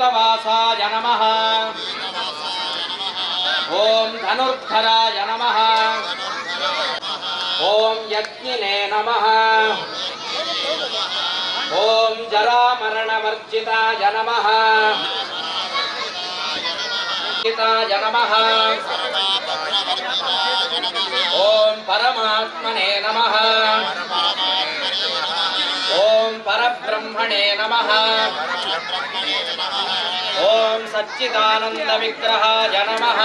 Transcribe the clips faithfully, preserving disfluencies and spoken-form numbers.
वीरवासाय नमः ओम धनुर्धराय नमः ओम यज्ञिने नमः ओम जरामरणवर्जिताय नमः नमः ओम परमात्मने नमः ओम परब्रह्मणे नमः ओम सच्चिदानंद विग्रहाय नमः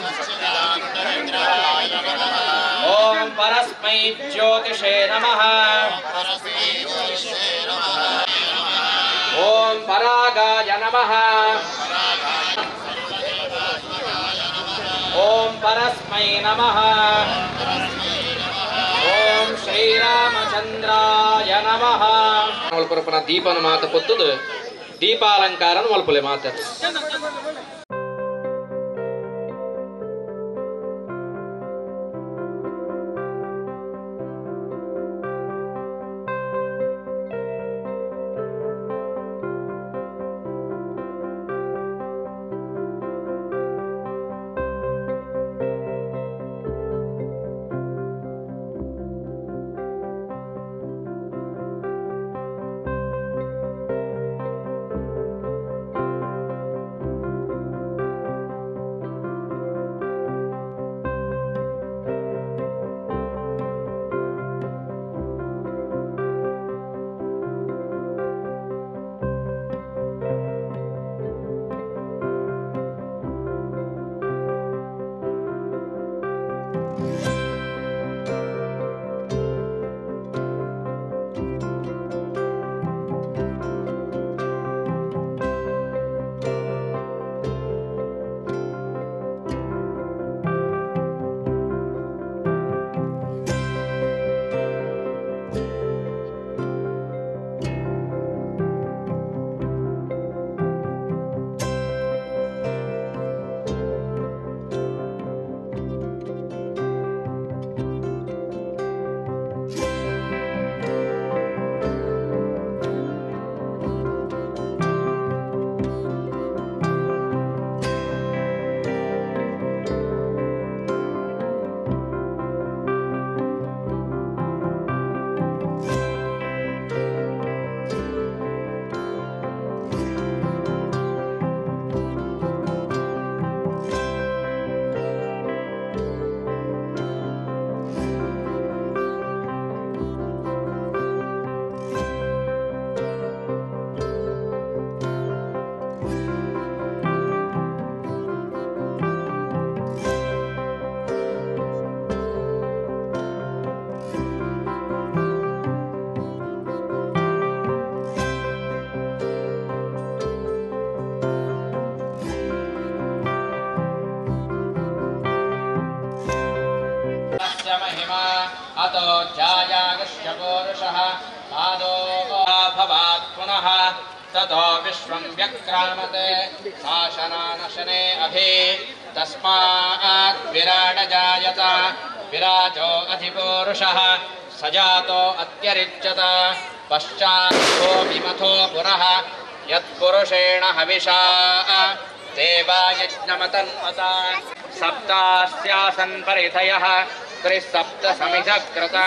ओम परस्मै ज्योतिषे नमः ओम परागाय नमः ओम परस्मै नमः ओम ಶ್ರೀರಾಮಚಂದ್ರಾಯ ನಮಃ ಮಲ್ಪರಪನ ದೀಪನ ಮಾತ ಪೊತ್ತುದು ದೀಪಾಲಂಕಾರನ ಮಲ್ಪಲೆ ಮಾತ अतो जायागस्य पौरुषः पादो भवात् पुनः ततो विश्वं व्यक्रामते शासनानशने अभि तस्मात् विराट जायत विराजो अधिपौरुषः सजातो अत्यरिच्यत पश्चात् विमथो पुरः यत्पुरुषेण हविषा देवायज्ञमतन्वता सप्तास्यासन् परिधयः त्रिसप्त समिधकृता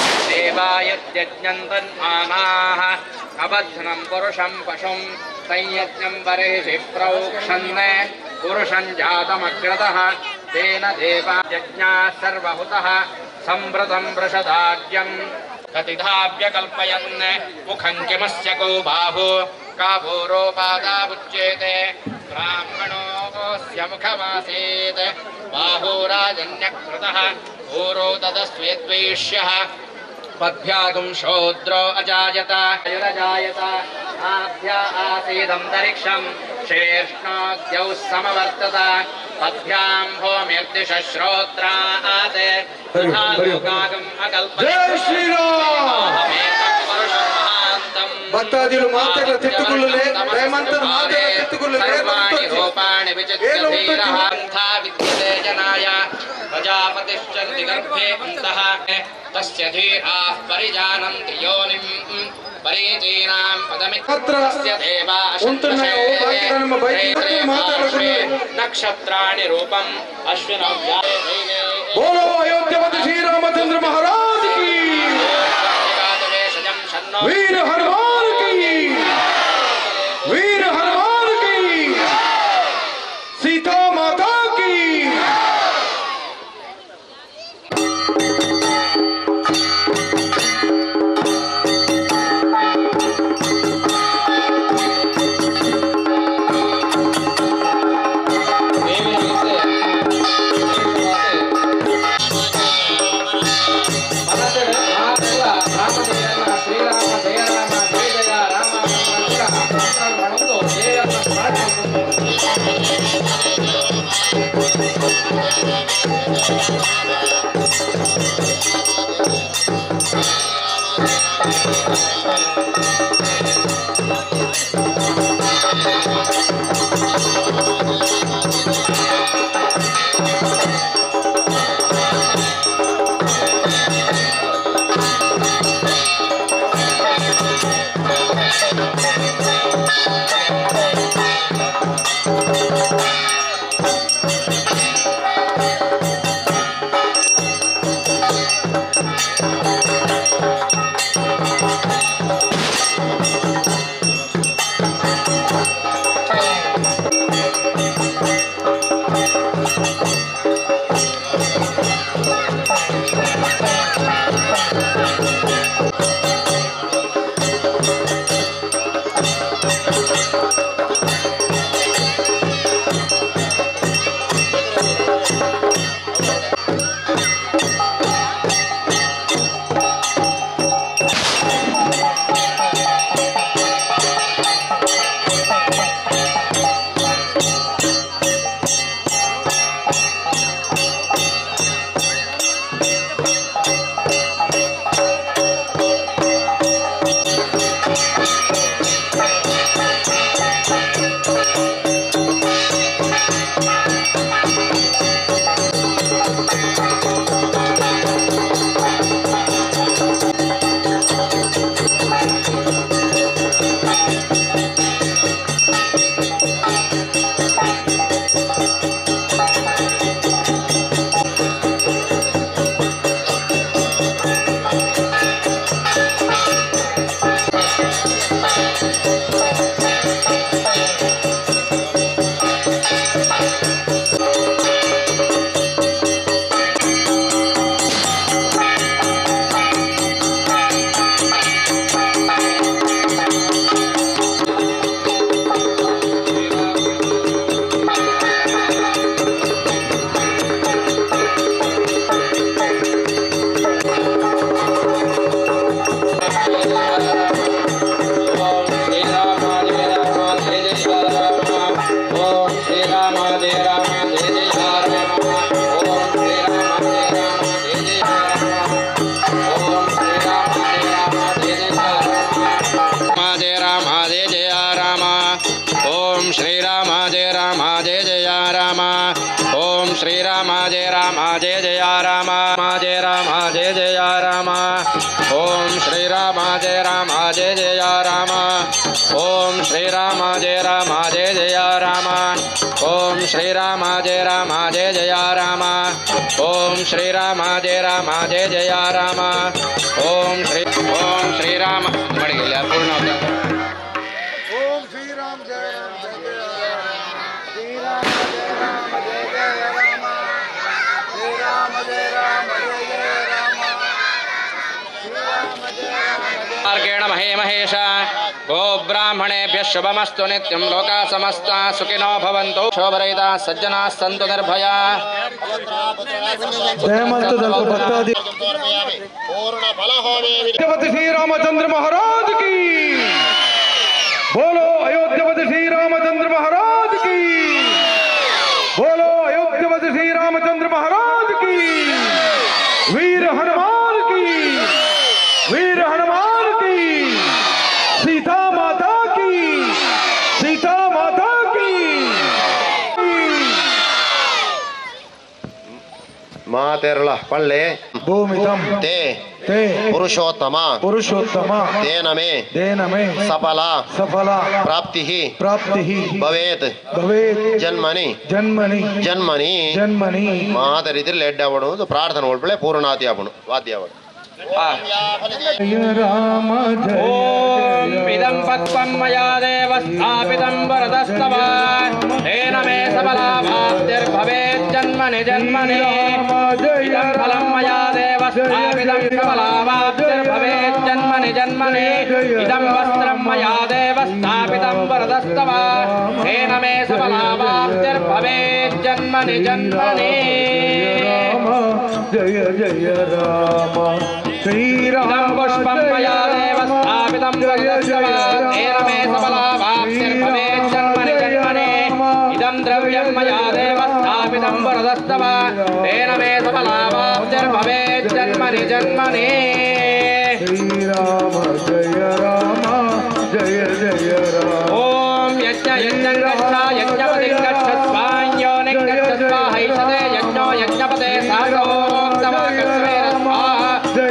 देवायज्ञन्तन्मानाः अबध्नं पुरुषं पशुं संयज्ञं बर्हिषि प्रोक्षन् पुरुषं जातमग्रतः तेन देवायज्ञाः सर्वहुतः संवृतं वृषदाज्यं कतिधाव्यकल्पयन् मुखं किमस्य को बाहु का भूरोपादाबुच्येते ब्राह्मणोऽस्य मुखमासीत् बाहुराजन्यकृतः भूरो तदस्वेद्वेष्यः पद्भ्यागुं शूद्रो अजायत युरजायत आभ्या आसीदन्तरिक्षं शीर्ष्णोद्यौ समवर्तत पद्भ्यां भूमिर्दिशश्रोत्रात् तथालोकागम् ಭಕ್ತಾದಿಗಳು ಮಾತೆಗಳ ತಿಟ್ಟುಕೊಳ್ಳಲೆ ದಯಮಂತರ ಮಾತೆಗಳ ತಿಟ್ಟುಕೊಳ್ಳಲೆ ರೂಪಾಣಿ ವಿದ್ಯತೆ ಜನಾಯ ಪ್ರಜಾಪತಿಶ್ಚಂತಿ ಗರ್ಭೆ ಅಂತಃ ತಸ್ಯ ಧೀರಾಃ ಪರಿಜಾನಂತಿ ಯೋನಿಂ ಪರೀಚೀನಾಂ ಮಾತ್ರ ಪದಮಿತ್ರಸ್ಯ ದೇವಾ ಉಂಟುన్నాಯೋ ಬಾಕಿ ನಮ್ಮ ಬೈಕ್ ಮತ್ತೆ ಮಾತಾಡೋದು ನಕ್ಷತ್ರಾಣಿ ರೂಪಂ ಅಶ್ವಿನವ್ಯಾ बोलो अयोध्यापति श्री रामचंद्र महाराज की वीर हनुमान की वीर हनुमान की सीता माता की श्री राम जय राम जय जय राम जय राम जय जय राम ओम श्री राम जय राम जय जय राम ओम श्री राम जय राम जय जय राम ओम श्री राम जय राम जय जय राम ओम श्री राम जय राम जय जय राम ओम श्री ओम श्री राम मड़ी गेल्या पूर्ण होत्या ओम श्री राम जय राम जय जय राम श्री राम जय राम जय जय राम श्री राम जय राम जय जय राम श्री राम जय राम मार्गेण महे महेश गो ब्राह्मणेभ्यः शुभमस्तु नित्यं लोका समस्ता सुखिनो भवन्तु शोभरहिता सज्जनाः सन्तु निर्भया जयमंत दल भक्तादि पूर्ण फल होवे अयोध्यापति श्री रामचंद्र महाराज की बोलो अयोध्यापति श्री रामचंद्र महाराज की बोलो अयोध्यापति श्री रामचंद्र महाराज की वीर हनुमान की वीर हनुमान की सीता माता की सीता माता की माते ಮಾತೆರ್ಲ ಪಳ್ಳೆ ಭೂಮಿತಂ ತೇ ತೇ ಪುರುಷೋತ್ತಮ ಪುರುಷೋತ್ತಮ ತೇನಮೇ ತೇನಮೇ ಸಫಲ ಸಫಲ ಪ್ರಾಪ್ತಿ ಪ್ರಾಪ್ತಿ ಭವೇತ್ ಭವೇತ್ ಜನ್ಮನಿ ಜನ್ಮನಿ ಜನ್ಮನಿ ಜನ್ಮನಿ ಮಾದ ರೀತಿಯಲ್ಲಿ ಲೆಡ್ ಅವಡು ಪ್ರಾರ್ಥನೆ ಒಳ್ಳೆ ಪೂರ್ಣಾತಿ ಅವನು ವಾದ್ಯ ಅವಡು ರಾಮ ಓಂ ಇದಂ ಪಕ್ವಂ ಮಯಾ ದೇವ ಸ್ಥಾಪಿತಂ ವರದಸ್ತವ ತೇನ ಮೇ ಸಫಲಾಭಾಪ್ತಿರ್ಭವೇತ್ ಜನ್ಮನಿ ಜನ್ಮನಿ ಇದಂ ಫಲಂ ಮಯಾ ದೇವ ಸ್ಥಾಪಿತಂ ಸಫಲಾಭಾಪ್ತಿರ್ಭವೇತ್ ಜನ್ಮನಿ ಜನ್ಮನಿ ಇದಂ ವಸ್ತ್ರಂ ಮಯಾ ದೇವ ಸ್ಥಾಪಿತಂ ವರದಸ್ತವ ತೇನ ಮೇ ಸಫಲಾಭಾಪ್ತಿರ್ಭವೇತ್ ಜನ್ಮನಿ ಜನ್ಮನಿ ಜಯ ಜಯ ರಾಮ ಶ್ರೀರಾಮ पुष्पं मया देव स्थापितं वरदस्तव तेन मे सफलाभाप्तिर्भवेत् जन्मनि जन्मनि इदं द्रव्यं मया देव स्थापितं वरदस्तव तेन मे सफलाभाप्तिर्भवेत् जन्मनि जन्मनि श्रीराम जय राम जय जय राम ॐ यज्ञ यज्ञं गच्छ यज्ञपतिं गच्छ स्वाञ्योनिं गच्छ स्वाहैषते यज्ञो यज्ञपते सारोक्तवाकस्वेन स्वाहा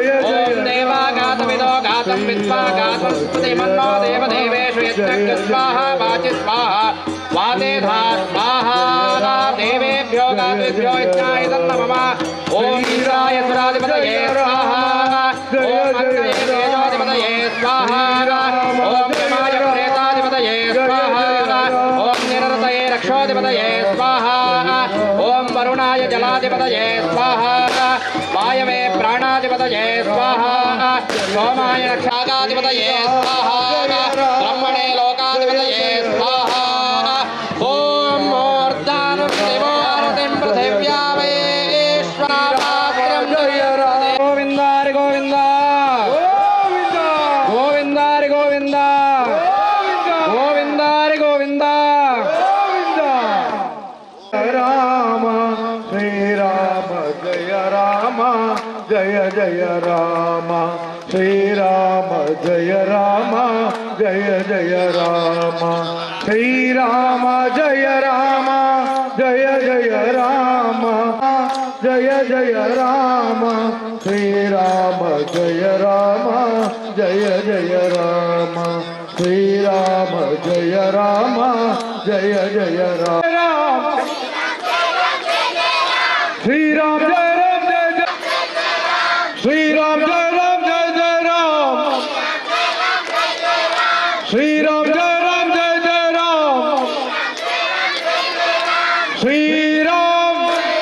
विद्वा गातुं स्मृतिमन्नो देवदेवेषु यज्ञ स्वाहा वाचि स्वाहा वाते धा स्वाहा देवेभ्यो गातेभ्यो यज्ञाय तन्नमः ॐ इंद्राय सुराधिपतये स्वाहा ॐ अग्नये तेजोधिपतये स्वाहा ॐ यमाय प्रेताधिपतये स्वाहा ॐ निरृतये रक्षोधिपतये स्वाहा ॐ वरुणाय जलाधिपतये स्वाहा वायवे प्राणाधिपतये स्वाहा सोमाय रक्षागाधिपतये स्वाहा ब्रह्मणे लोकाधिपतये स्वाहा ॐ मूर्धानं दिवोरतिं पृथिव्या वैश्वापात्रं गोविन्द हरि गोविन्द गोविन्द हरि गोविन्द गोविन्द हरि गोविन्द राम श्रीराम जय राम जय जय राम श्रीराम जय राम जय जय राम श्रीराम जय राम जय जय राम जय जय राम श्रीराम जय राम जय जय राम श्रीराम जय राम जय जय राम श्रीराम जय राम जय जय श्रीराम जय राम जय जय राम श्रीराम जय राम जय जय राम श्रीराम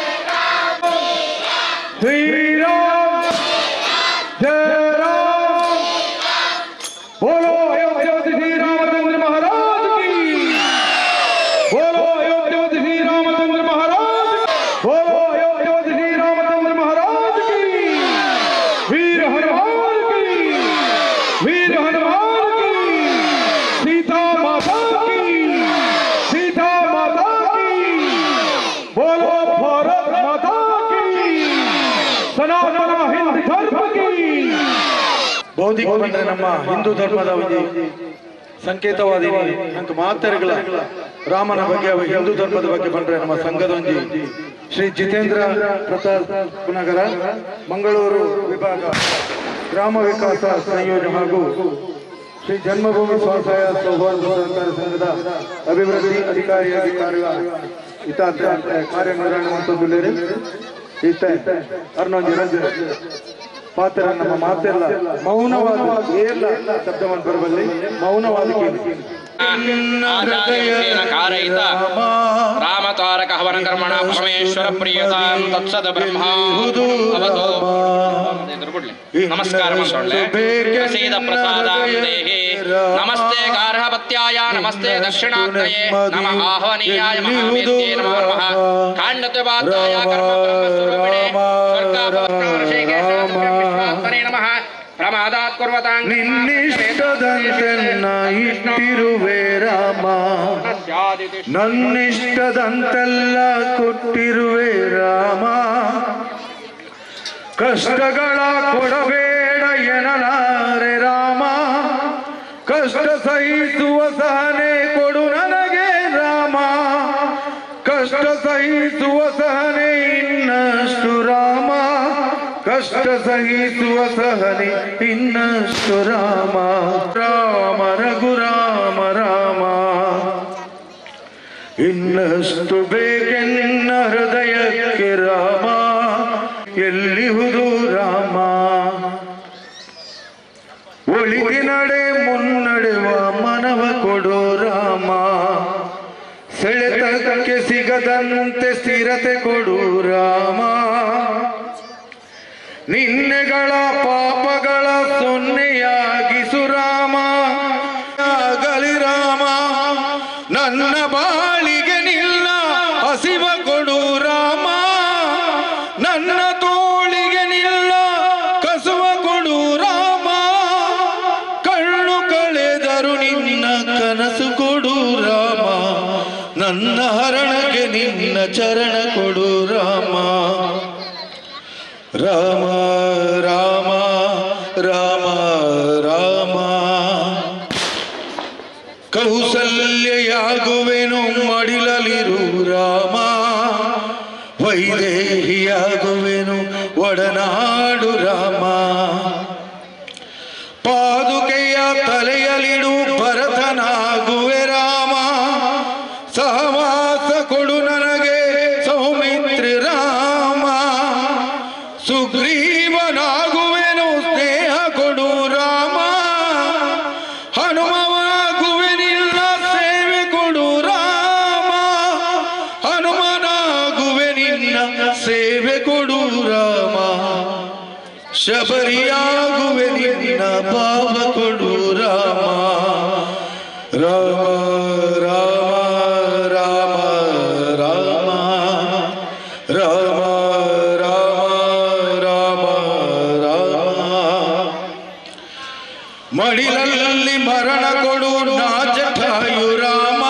श्रीराम जय राम बोलो अयोध्यापति श्री रामचंद्र महाराज की बोलो अयोध्यापति श्री रामचंद्र महाराज बोलो अयोध्यापति श्री रामचंद्र महाराज की वीर हनुमान की वीर हनुमान की सीता माता की सीता माता की बोलो भारत माता की सनातन हिंदू धर्म की ಬೌದ್ಧಿಕ ಬಂದ್ರೆ ನಮ್ಮ ಹಿಂದೂ ಧರ್ಮದ ಒಂದು ಸಂಕೇತವಾದಿ ನಂಗೆ ಮಾತರಿಗಳ ರಾಮನ ಬಗ್ಗೆ ಹಿಂದೂ ಧರ್ಮದ ಬಗ್ಗೆ ಬಂದ್ರೆ ನಮ್ಮ ಸಂಘದ ಒಂದು ಶ್ರೀ ಜಿತೇಂದ್ರ ಪ್ರಸಾದ್ ಪುನಗರ ಮಂಗಳೂರು ವಿಭಾಗ ಗ್ರಾಮ ವಿಕಾಸ ಸಂಯೋಜನೆ ಹಾಗೂ ಶ್ರೀ ಜನ್ಮಭೂಮಿ ಸ್ವಸಹಾಯ ಸೌಹಾರ್ದ ಸಹಕಾರ ಸಂಘದ ಅಭಿವೃದ್ಧಿ ಅಧಿಕಾರಿಯಾಗಿ ಕಾರ್ಯ ಇತ ಕಾರ್ಯನಿರ್ವಹಣೆ ಮಾಡುತ್ತಿದ್ದಾರೆ. ಇಷ್ಟ ಅರ್ನೊಂದು ರಂಜನ ಪಾತ್ರ ನಮ್ಮ ಮಾತೆಲ್ಲ ಮೌನವಾದ ಏರ್ಲ ಶಬ್ದವನ್ನು ಬರಬಲ್ಲಿ ಮೌನವಾದ कारयित रामतारक हवन कर्मण परमेश्वर प्रियतां तत्सद ब्रह्मा अवतो नमस्कार प्रसीद प्रसादां देहि नमस्ते गार्हपत्याय नमस्ते दक्षिणाग्नये नमः आह्वनीयाय महावेद्ये नमो नमः काण्डत्ववादाय कर्म ब्रह्मस्वरूपिणे स्वर्गापवर्षेकेशात्मने नमः प्रमादात् कुर्वतां ನಿನ್ನಿಷ್ಟದಂತೆನ್ನ ಇಟ್ಟಿರುವೆ ರಾಮ ನನ್ನಿಷ್ಟದಂತೆಲ್ಲ ಕೊಟ್ಟಿರುವೆ ರಾಮ ಕಷ್ಟಗಳ ಕೊಡಬೇಡ ಎನ್ನಲಾರೆ ರಾಮ ಕಷ್ಟ ಸಹಿಸುವ ಸಹನೆ ಕೊಡು ನನಗೆ ರಾಮ ಕಷ್ಟ ಸಹಿಸುವ ಸಹನೆ ಇನ್ನಷ್ಟು ರಾಮ ಕಷ್ಟ ಸಹಿಸುವ ಸಹನೆ ಇನ್ನಷ್ಟು ರಾಮ ರಾಮ ರಘುರಾಮ ರಾಮ ಇನ್ನಷ್ಟು ಬೇಕೆನ್ನ ಹೃದಯಕ್ಕೆ ರಾಮ ಎಲ್ಲಿಹುದು ರಾಮ ಒಳಿಗೆ ನಡೆ ಮುನ್ನಡೆವ ಮನವ ಕೊಡು ರಾಮ ಸೆಳೆತಕ್ಕೆ ಸಿಗದಂತೆ ಸ್ಥಿರತೆ ಕೊಡು ರಾಮ ನಿನ್ನೆಗಳ ಪಾಪಗಳ ಸೊನ್ನೆಯಾಗಿಸು ರಾಮ ಆಗಲಿ ರಾಮ ನನ್ನ ಬಾಳಿಗೆ ನಿಲ್ಲ ಹಸಿವ ಕೊಡು ರಾಮ ನನ್ನ ತೋಳಿಗೆ ನಿಲ್ಲ ಕಸುವ ಕೊಡು ರಾಮ ಕಣ್ಣು ಕಳೆದರು ನಿನ್ನ ಕನಸು ಕೊಡು ರಾಮ ನನ್ನ ಹರಣಗೆ ನಿನ್ನ ಚರಣ ಕೊಡು ರಾಮ ರಾಮ ರಾಮ ರಾಮ ರಾಮ ಕೌಸಲ್ಯಯಾಗುವೆನು ಮಡಿಲಲಿರು ರಾಮ ವೈದೇಹಿಯಾಗುವೆನು ಒಡನಾಡು ರಾಮ ಪಾದುಕೆಯ ತಲೆಯಲಿಡು ಭರತನಾಗುವೆ ರಾಮ ಸಹವಾಸ ಕೊಡು ನನಗೆ ಸೌಮಿತ್ರಿ ರಾಮ ಸುಗ್ರೀವನಾಗುವೆನು ಸ್ನೇಹ ಕೊಡು ರಾಮ ಹನುಮನಾಗುವೆನಿಲ್ಲ ಸೇವೆ ಕೊಡು ರಾಮ ಹನುಮನಾಗುವೆನಿಲ್ಲ ಸೇವೆ ಕೊಡು ರಾಮ ಶಬರಿಯಾಗುವೆ ನಿನ್ನ ಭಾವ ಕೊಡು ರಾಮ ರಾಮ ರಾಮ ರಾಮ ರಾಮ ರಾಮ ರಾಮ ರಾಮ ಮಡಿಲಲ್ಲಿ ಮರಣ ಕೊಡು ನಾಜಠಾಯು ರಾಮ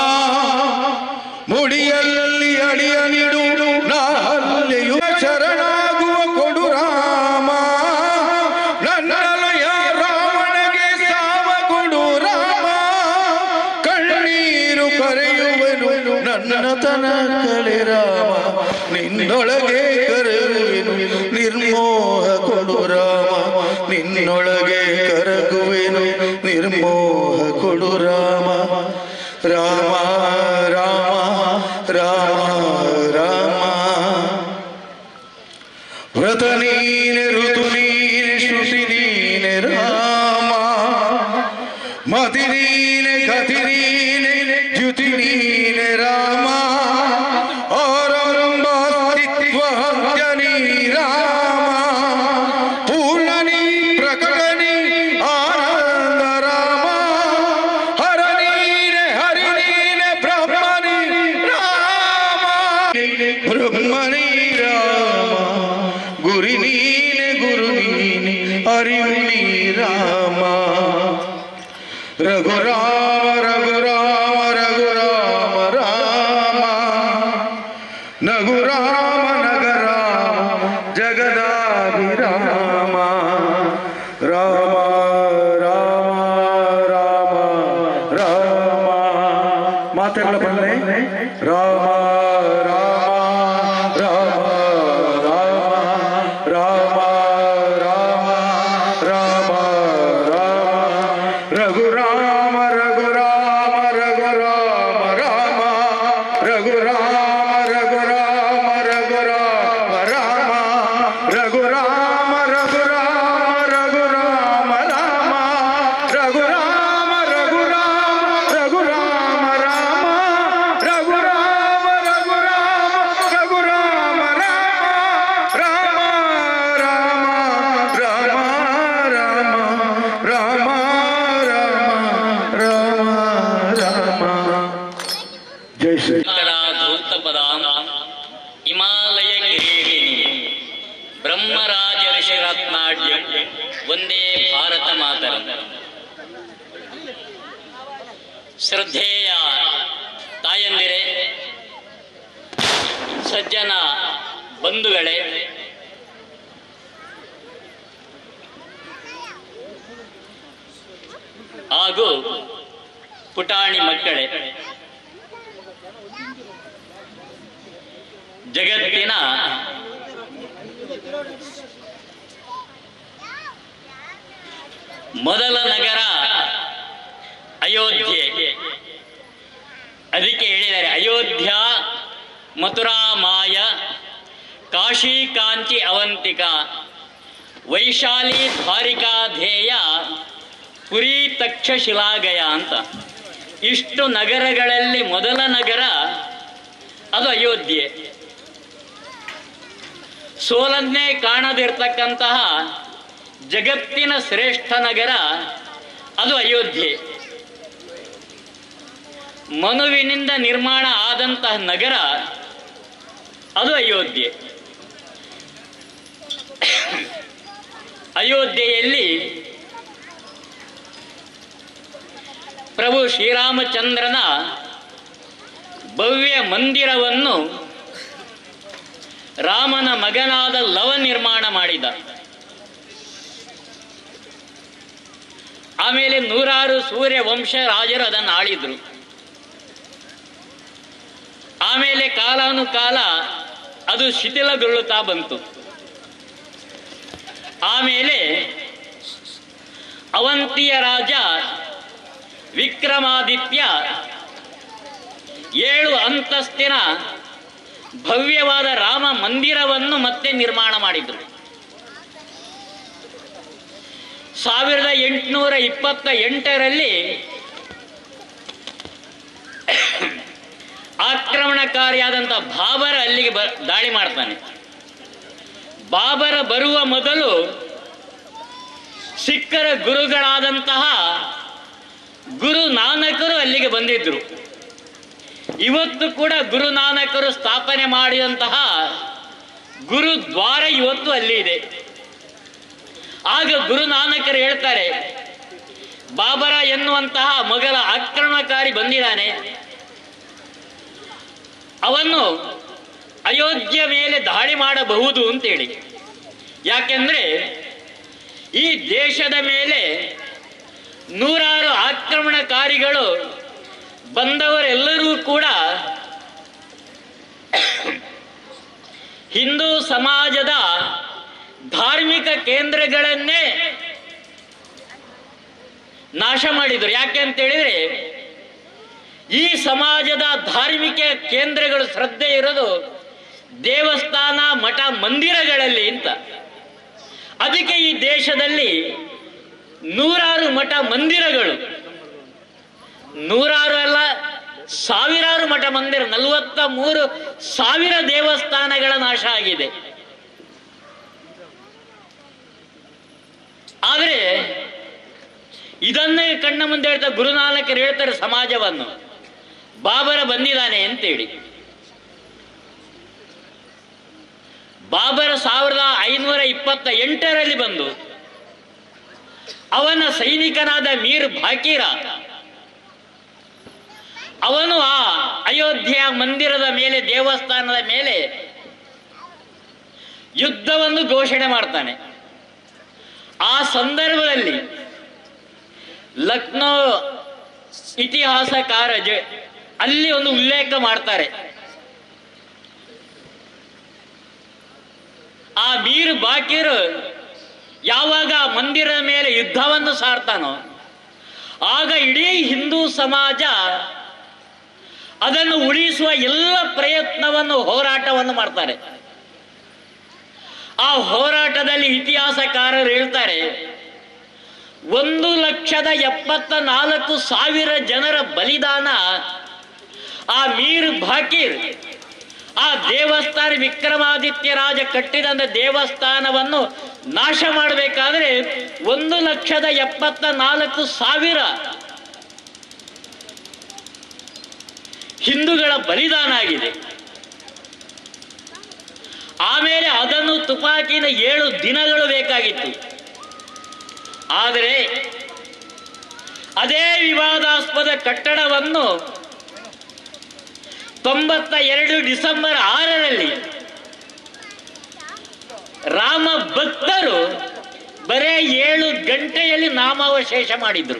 ಮುಡಿಯಲ್ಲಿ ಅಡಿಯ ನಿಡು ನಾಹಲ್ಲೆಯು ಶರಣಾಗುವ ಕೊಡು ರಾಮ ನನ್ನಲಯ ರಾವಣಗೆ ಸಾವ ಕೊಡು ರಾಮ ಕಣ್ಣೀರು ಕರೆಯುವೆನು ನನ್ನ ತನ ಕಳೆ ರಾಮ ನಿನ್ನೊಳಗೆ ಕರೆಯುವೆನು ನಿರ್ಮೋಹ ಕೊಡು ರಾಮ ನಿನ್ನೊಳಗೆ ಕರಗುವೆನು ನಿರ್ಮೋಹ ಕೊಡು ರಾಮ ರಾಮ ರಾಮ ರಾಮ ರಾಮ ವ್ರತ ನೀನೆ ಋತು ನೀನೆ ಶ್ರುತಿ ನೀನೆ ರಾಮ ಮತಿ ನೀನೆ ಗತಿ ನೀನೆ ದ್ಯುತಿ ನೀನೆ ರಾಮ ಆರಂಭ ಅಸ್ತಿತ್ವ ಹತ್ಯ ನೀ ರಾಮ ಪೂರ್ಣ ನೀ ಪ್ರಕಟ ನೀ ಆನಂದ ರಾಮ ಹರ ನೀನೆ ಹರಿ ನೀನೆ ಬ್ರಹ್ಮ ನೀ ರಾಮ ಬ್ರಹ್ಮ ನೀ ರಾಮ ಗುರಿ ನೀನೆ ಗುರು ನೀನೆ ಅರಿವು ನೀ ರಾಮ ರಘುರಾಮ ರಘುರಾಮ ರಘುರಾಮ ರಾಮ ನಗುರಾಮ ನಗರಾಮ ಜಗದಾಭಿರಾಮ ರಾಮ ರಾಮ ರಾಮ ರಾಮ ಮಾತೆಲ್ಲ ಬಂದ್ರೆ ರಾಮ ರಾಮ ರಾಮ ರಾಮ ರಾಮ ರಾಮ ರಾಮ ರಾಮ ರಘುರಾಮ ರಘುರಾಮ ರಘುರಾಮ ರಾಮ ರಘುರಾಮ ರಘುರಾಮ ರಘುರಾಮ ರಾಮ ರಘುರಾಮ ರಘುರಾಮ ರಘುರಾಮ ರಾಮ ರಘುರಾಮ ರಘುರಾಮ ರಘುರಾಮ ರಾಮ ರಘುರಾಮ ರಘುರಾಮ ರಘುರಾಮ ರಾಮ ರಾಮ ರಾಮ ರಾಮ ರಾಮ ರಾಮ ರಾಮ ರಾಮ ಜೈ ಶ್ರೀ ಹಿಮಾಲಯ ಕಿರೀಟಿನಿ ಬ್ರಹ್ಮರಾಜ ಋಷಿರತ್ನಾಢ್ಯ ಒಂದೇ ಭಾರತ ಮಾತರಂ. ಶ್ರದ್ಧೇಯ ತಾಯಂದಿರೆ, ಸಜ್ಜನ ಬಂಧುಗಳೇ, ಹಾಗೂ ಪುಟಾಣಿ ಮಕ್ಕಳೇ, ಜಗತ್ತಿನ ಮೊದಲ ನಗರ ಅಯೋಧ್ಯೆ. ಅದಕ್ಕೆ ಹೇಳಿದ್ದಾರೆ ಅಯೋಧ್ಯ ಮಥುರಾ ಮಾಯ ಕಾಶಿ ಕಾಂಚಿ ಅವಂತಿಕ ವೈಶಾಲಿ ಧಾರಿಕಾ ಧ್ಯೇಯ ಪುರಿ ತಕ್ಷಶಿಲಾಗಯ ಅಂತ. ಇಷ್ಟು ನಗರಗಳಲ್ಲಿ ಮೊದಲ ನಗರ ಅದು ಅಯೋಧ್ಯೆ. ಸೋಲನ್ನೇ ಕಾಣದಿರ್ತಕ್ಕಂತಹ ಜಗತ್ತಿನ ಶ್ರೇಷ್ಠ ನಗರ ಅದು ಅಯೋಧ್ಯೆ. ಮನುವಿನಿಂದ ನಿರ್ಮಾಣ ಆದಂತಹ ನಗರ ಅದು ಅಯೋಧ್ಯೆ. ಅಯೋಧ್ಯೆಯಲ್ಲಿ ಪ್ರಭು ಶ್ರೀರಾಮಚಂದ್ರನ ಭವ್ಯ ಮಂದಿರವನ್ನು ರಾಮನ ಮಗನಾದ ಲವ ನಿರ್ಮಾಣ ಮಾಡಿದ. ಆಮೇಲೆ ನೂರಾರು ಸೂರ್ಯ ವಂಶ ರಾಜರು ಅದನ್ನು ಆಳಿದ್ರು. ಆಮೇಲೆ ಕಾಲಾನುಕಾಲ ಅದು ಶಿಥಿಲಗೊಳ್ಳುತ್ತಾ ಬಂತು. ಆಮೇಲೆ ಅವಂತಿಯ ರಾಜ ವಿಕ್ರಮಾದಿತ್ಯ ಏಳು ಅಂತಸ್ತಿನ ಭವ್ಯವಾದ ರಾಮ ಮಂದಿರವನ್ನು ಮತ್ತೆ ನಿರ್ಮಾಣ ಮಾಡಿದರು. ಸಾವಿರದ ಎಂಟುನೂರ ಇಪ್ಪತ್ತ ಎಂಟರಲ್ಲಿ ಆಕ್ರಮಣಕಾರಿಯಾದಂಥ ಬಾಬರ ಅಲ್ಲಿಗೆ ಬ ದಾಳಿ ಮಾಡ್ತಾನೆ. ಬಾಬರ ಬರುವ ಮೊದಲು ಸಿಖ್ಖರ ಗುರುಗಳಾದಂತಹ ಗುರು ನಾನಕರು ಅಲ್ಲಿಗೆ ಬಂದಿದ್ರು. ಇವತ್ತು ಕೂಡ ಗುರು ನಾನಕರು ಸ್ಥಾಪನೆ ಮಾಡಿದಂತಹ ಗುರುದ್ವಾರ ಇವತ್ತು ಅಲ್ಲಿ ಇದೆ. ಆಗ ಗುರು ನಾನಕರು ಹೇಳ್ತಾರೆ, ಬಾಬರ ಎನ್ನುವಂತಹ ಮೊಘಲ ಆಕ್ರಮಣಕಾರಿ ಬಂದಿದ್ದಾನೆ, ಅವನ್ನು ಅಯೋಧ್ಯ ಮೇಲೆ ದಾಳಿ ಮಾಡಬಹುದು ಅಂತೇಳಿ. ಯಾಕೆಂದ್ರೆ ಈ ದೇಶದ ಮೇಲೆ ನೂರಾರು ಆಕ್ರಮಣಕಾರಿಗಳು ಬಂದವರೆಲ್ಲರೂ ಕೂಡ ಹಿಂದೂ ಸಮಾಜದ ಧಾರ್ಮಿಕ ಕೇಂದ್ರಗಳನ್ನೇ ನಾಶ ಮಾಡಿದರು. ಯಾಕೆ ಅಂತ ಹೇಳಿದ್ರೆ ಈ ಸಮಾಜದ ಧಾರ್ಮಿಕ ಕೇಂದ್ರಗಳು ಶ್ರದ್ಧೆ ಇರೋದು ದೇವಸ್ಥಾನ ಮಠ ಮಂದಿರಗಳಲ್ಲಿ ಅಂತ. ಅದಕ್ಕೆ ಈ ದೇಶದಲ್ಲಿ ನೂರಾರು ಮಠ ಮಂದಿರಗಳು, ನೂರಾರು ಅಲ್ಲ ಸಾವಿರಾರು ಮಠ ಮಂದಿರ, ನಲವತ್ತ ಮೂರು ಸಾವಿರ ದೇವಸ್ಥಾನಗಳ ನಾಶ ಆಗಿದೆ. ಆದರೆ ಇದನ್ನೇ ಕಣ್ಣ ಮುಂದೆ ಹೇಳ್ತಾರೆ ಗುರುನಾನಕರು ಹೇಳ್ತಾರೆ ಸಮಾಜವನ್ನು, ಬಾಬರ ಬಂದಿದ್ದಾನೆ ಅಂತೇಳಿ. ಬಾಬರ ಸಾವಿರದ ಐನೂರ ಇಪ್ಪತ್ತ ಎಂಟರಲ್ಲಿ ಬಂದು ಅವನ ಸೈನಿಕನಾದ ಮೀರ್ ಬಾಕೀರ ಅವನು ಆ ಅಯೋಧ್ಯೆಯ ಮಂದಿರದ ಮೇಲೆ, ದೇವಸ್ಥಾನದ ಮೇಲೆ ಯುದ್ಧವನ್ನು ಘೋಷಣೆ ಮಾಡ್ತಾನೆ. ಆ ಸಂದರ್ಭದಲ್ಲಿ ಲಕ್ನೋ ಇತಿಹಾಸಕಾರ ಅಲ್ಲಿ ಒಂದು ಉಲ್ಲೇಖ ಮಾಡ್ತಾರೆ. ಆ ಮೀರ್ ಬಾಕೀರ್ ಯಾವಾಗ ಮಂದಿರದ ಮೇಲೆ ಯುದ್ಧವನ್ನು ಸಾರ್ತಾನೋ ಆಗ ಇಡೀ ಹಿಂದೂ ಸಮಾಜ ಅದನ್ನು ಉಳಿಸುವ ಎಲ್ಲ ಪ್ರಯತ್ನವನ್ನು, ಹೋರಾಟವನ್ನು ಮಾಡ್ತಾರೆ. ಆ ಹೋರಾಟದಲ್ಲಿ ಇತಿಹಾಸಕಾರರು ಹೇಳ್ತಾರೆ, ಒಂದು ಲಕ್ಷದ ಎಪ್ಪತ್ತ ನಾಲ್ಕು ಸಾವಿರ ಜನರ ಬಲಿದಾನ ಆ ಮೀರ್ ಬಾಕೀರ್ ಆ ದೇವಸ್ಥಾನ ವಿಕ್ರಮಾದಿತ್ಯ ರಾಜ ಕಟ್ಟಿದಂತ ದೇವಸ್ಥಾನವನ್ನು ನಾಶ ಮಾಡಬೇಕಾದ್ರೆ ಒಂದು ಲಕ್ಷದ ಎಪ್ಪತ್ತ ನಾಲ್ಕು ಸಾವಿರ ಹಿಂದೂಗಳ ಬಲಿದಾನ ಆಗಿದೆ. ಆಮೇಲೆ ಅದನ್ನು ತುಪಾಕಿನ ಏಳು ದಿನಗಳು ಬೇಕಾಗಿತ್ತು. ಆದರೆ ಅದೇ ವಿವಾದಾಸ್ಪದ ಕಟ್ಟಡವನ್ನು ತೊಂಬತ್ತ ಎರಡು ಡಿಸೆಂಬರ್ ಆರರಲ್ಲಿ ರಾಮ ಭಕ್ತರು ಬರೇ ಏಳು ಗಂಟೆಯಲ್ಲಿ ನಾಮಾವಶೇಷ ಮಾಡಿದ್ರು.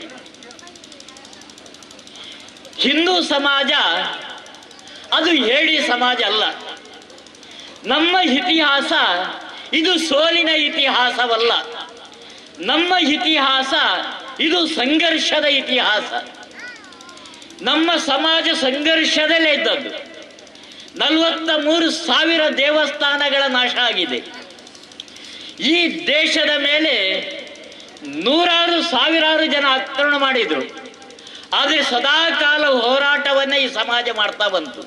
ಹಿಂದೂ ಸಮಾಜ ಅದು ಹೇಳಿ ಸಮಾಜ ಅಲ್ಲ. ನಮ್ಮ ಇತಿಹಾಸ ಇದು ಸೋಲಿನ ಇತಿಹಾಸವಲ್ಲ. ನಮ್ಮ ಇತಿಹಾಸ ಇದು ಸಂಘರ್ಷದ ಇತಿಹಾಸ. ನಮ್ಮ ಸಮಾಜ ಸಂಘರ್ಷದಲ್ಲೇ ಇದ್ದದ್ದು. ನಲವತ್ತ ಮೂರು ಸಾವಿರ ದೇವಸ್ಥಾನಗಳ ನಾಶ ಆಗಿದೆ. ಈ ದೇಶದ ಮೇಲೆ ನೂರಾರು ಸಾವಿರಾರು ಜನ ಆಕ್ರಮಣ ಮಾಡಿದರು. ಆದರೆ ಸದಾಕಾಲ ಹೋರಾಟವನ್ನೇ ಈ ಸಮಾಜ ಮಾಡ್ತಾ ಬಂತು.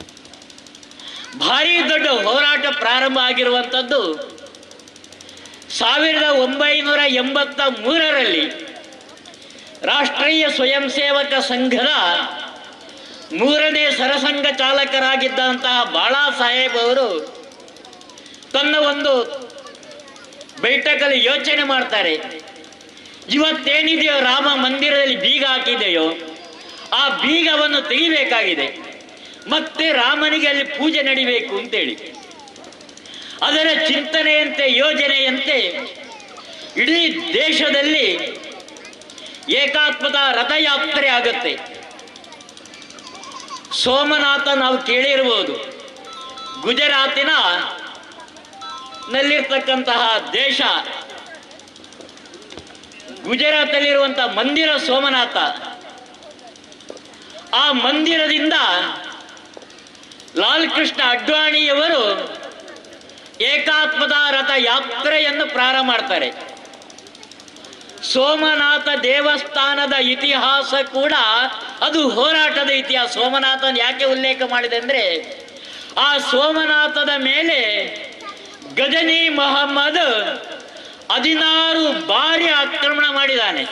ಭಾರಿ ದೊಡ್ಡ ಹೋರಾಟ ಪ್ರಾರಂಭ ಆಗಿರುವಂಥದ್ದು ಸಾವಿರದ ಒಂಬೈನೂರ ಎಂಬತ್ತ ಮೂರರಲ್ಲಿ ರಾಷ್ಟ್ರೀಯ ಸ್ವಯಂ ಸೇವಕ ಸಂಘದ ಮೂರನೇ ಸರಸಂಘ ಚಾಲಕರಾಗಿದ್ದಂತಹ ಬಾಳಾ ಸಾಹೇಬ್ ಅವರು ತನ್ನ ಒಂದು ಬೈಠಕಲ್ಲಿ ಯೋಚನೆ ಮಾಡ್ತಾರೆ. ಇವತ್ತೇನಿದೆಯೋ ರಾಮ ಮಂದಿರದಲ್ಲಿ ಬೀಗ ಹಾಕಿದೆಯೋ ಆ ಬೀಗವನ್ನು ತೆಗಿಬೇಕಾಗಿದೆ, ಮತ್ತೆ ರಾಮನಿಗೆ ಅಲ್ಲಿ ಪೂಜೆ ನಡಿಬೇಕು ಅಂತೇಳಿ. ಅದರ ಚಿಂತನೆಯಂತೆ ಯೋಜನೆಯಂತೆ ಇಡೀ ದೇಶದಲ್ಲಿ ಏಕಾತ್ಮದ ರಥಯಾತ್ರೆ ಆಗುತ್ತೆ. ಸೋಮನಾಥ ನಾವು ಕೇಳಿರಬಹುದು, ಗುಜರಾತಿನ ನಲ್ಲಿರ್ತಕ್ಕಂತಹ ದೇಶ, ಗುಜರಾತಲ್ಲಿರುವಂತಹ ಮಂದಿರ ಸೋಮನಾಥ. ಆ ಮಂದಿರದಿಂದ ಲಾಲ್ ಕೃಷ್ಣ ಅಡ್ವಾಣಿಯವರು ಏಕಾತ್ಮದ ರಥ ಯಾತ್ರೆಯನ್ನು ಪ್ರಾರಂಭ ಮಾಡ್ತಾರೆ. ಸೋಮನಾಥ ದೇವಸ್ಥಾನದ ಇತಿಹಾಸ ಕೂಡ ಅದು ಹೋರಾಟದ ಇತಿಹಾಸ. ಸೋಮನಾಥನ ಯಾಕೆ ಉಲ್ಲೇಖ ಮಾಡಿದೆ ಅಂದ್ರೆ, ಆ ಸೋಮನಾಥದ ಮೇಲೆ ಗಜನಿ ಮೊಹಮ್ಮದ್ ಹದಿನಾರು ಬಾರಿ ಆಕ್ರಮಣ ಮಾಡಿದ್ದಾನೆ.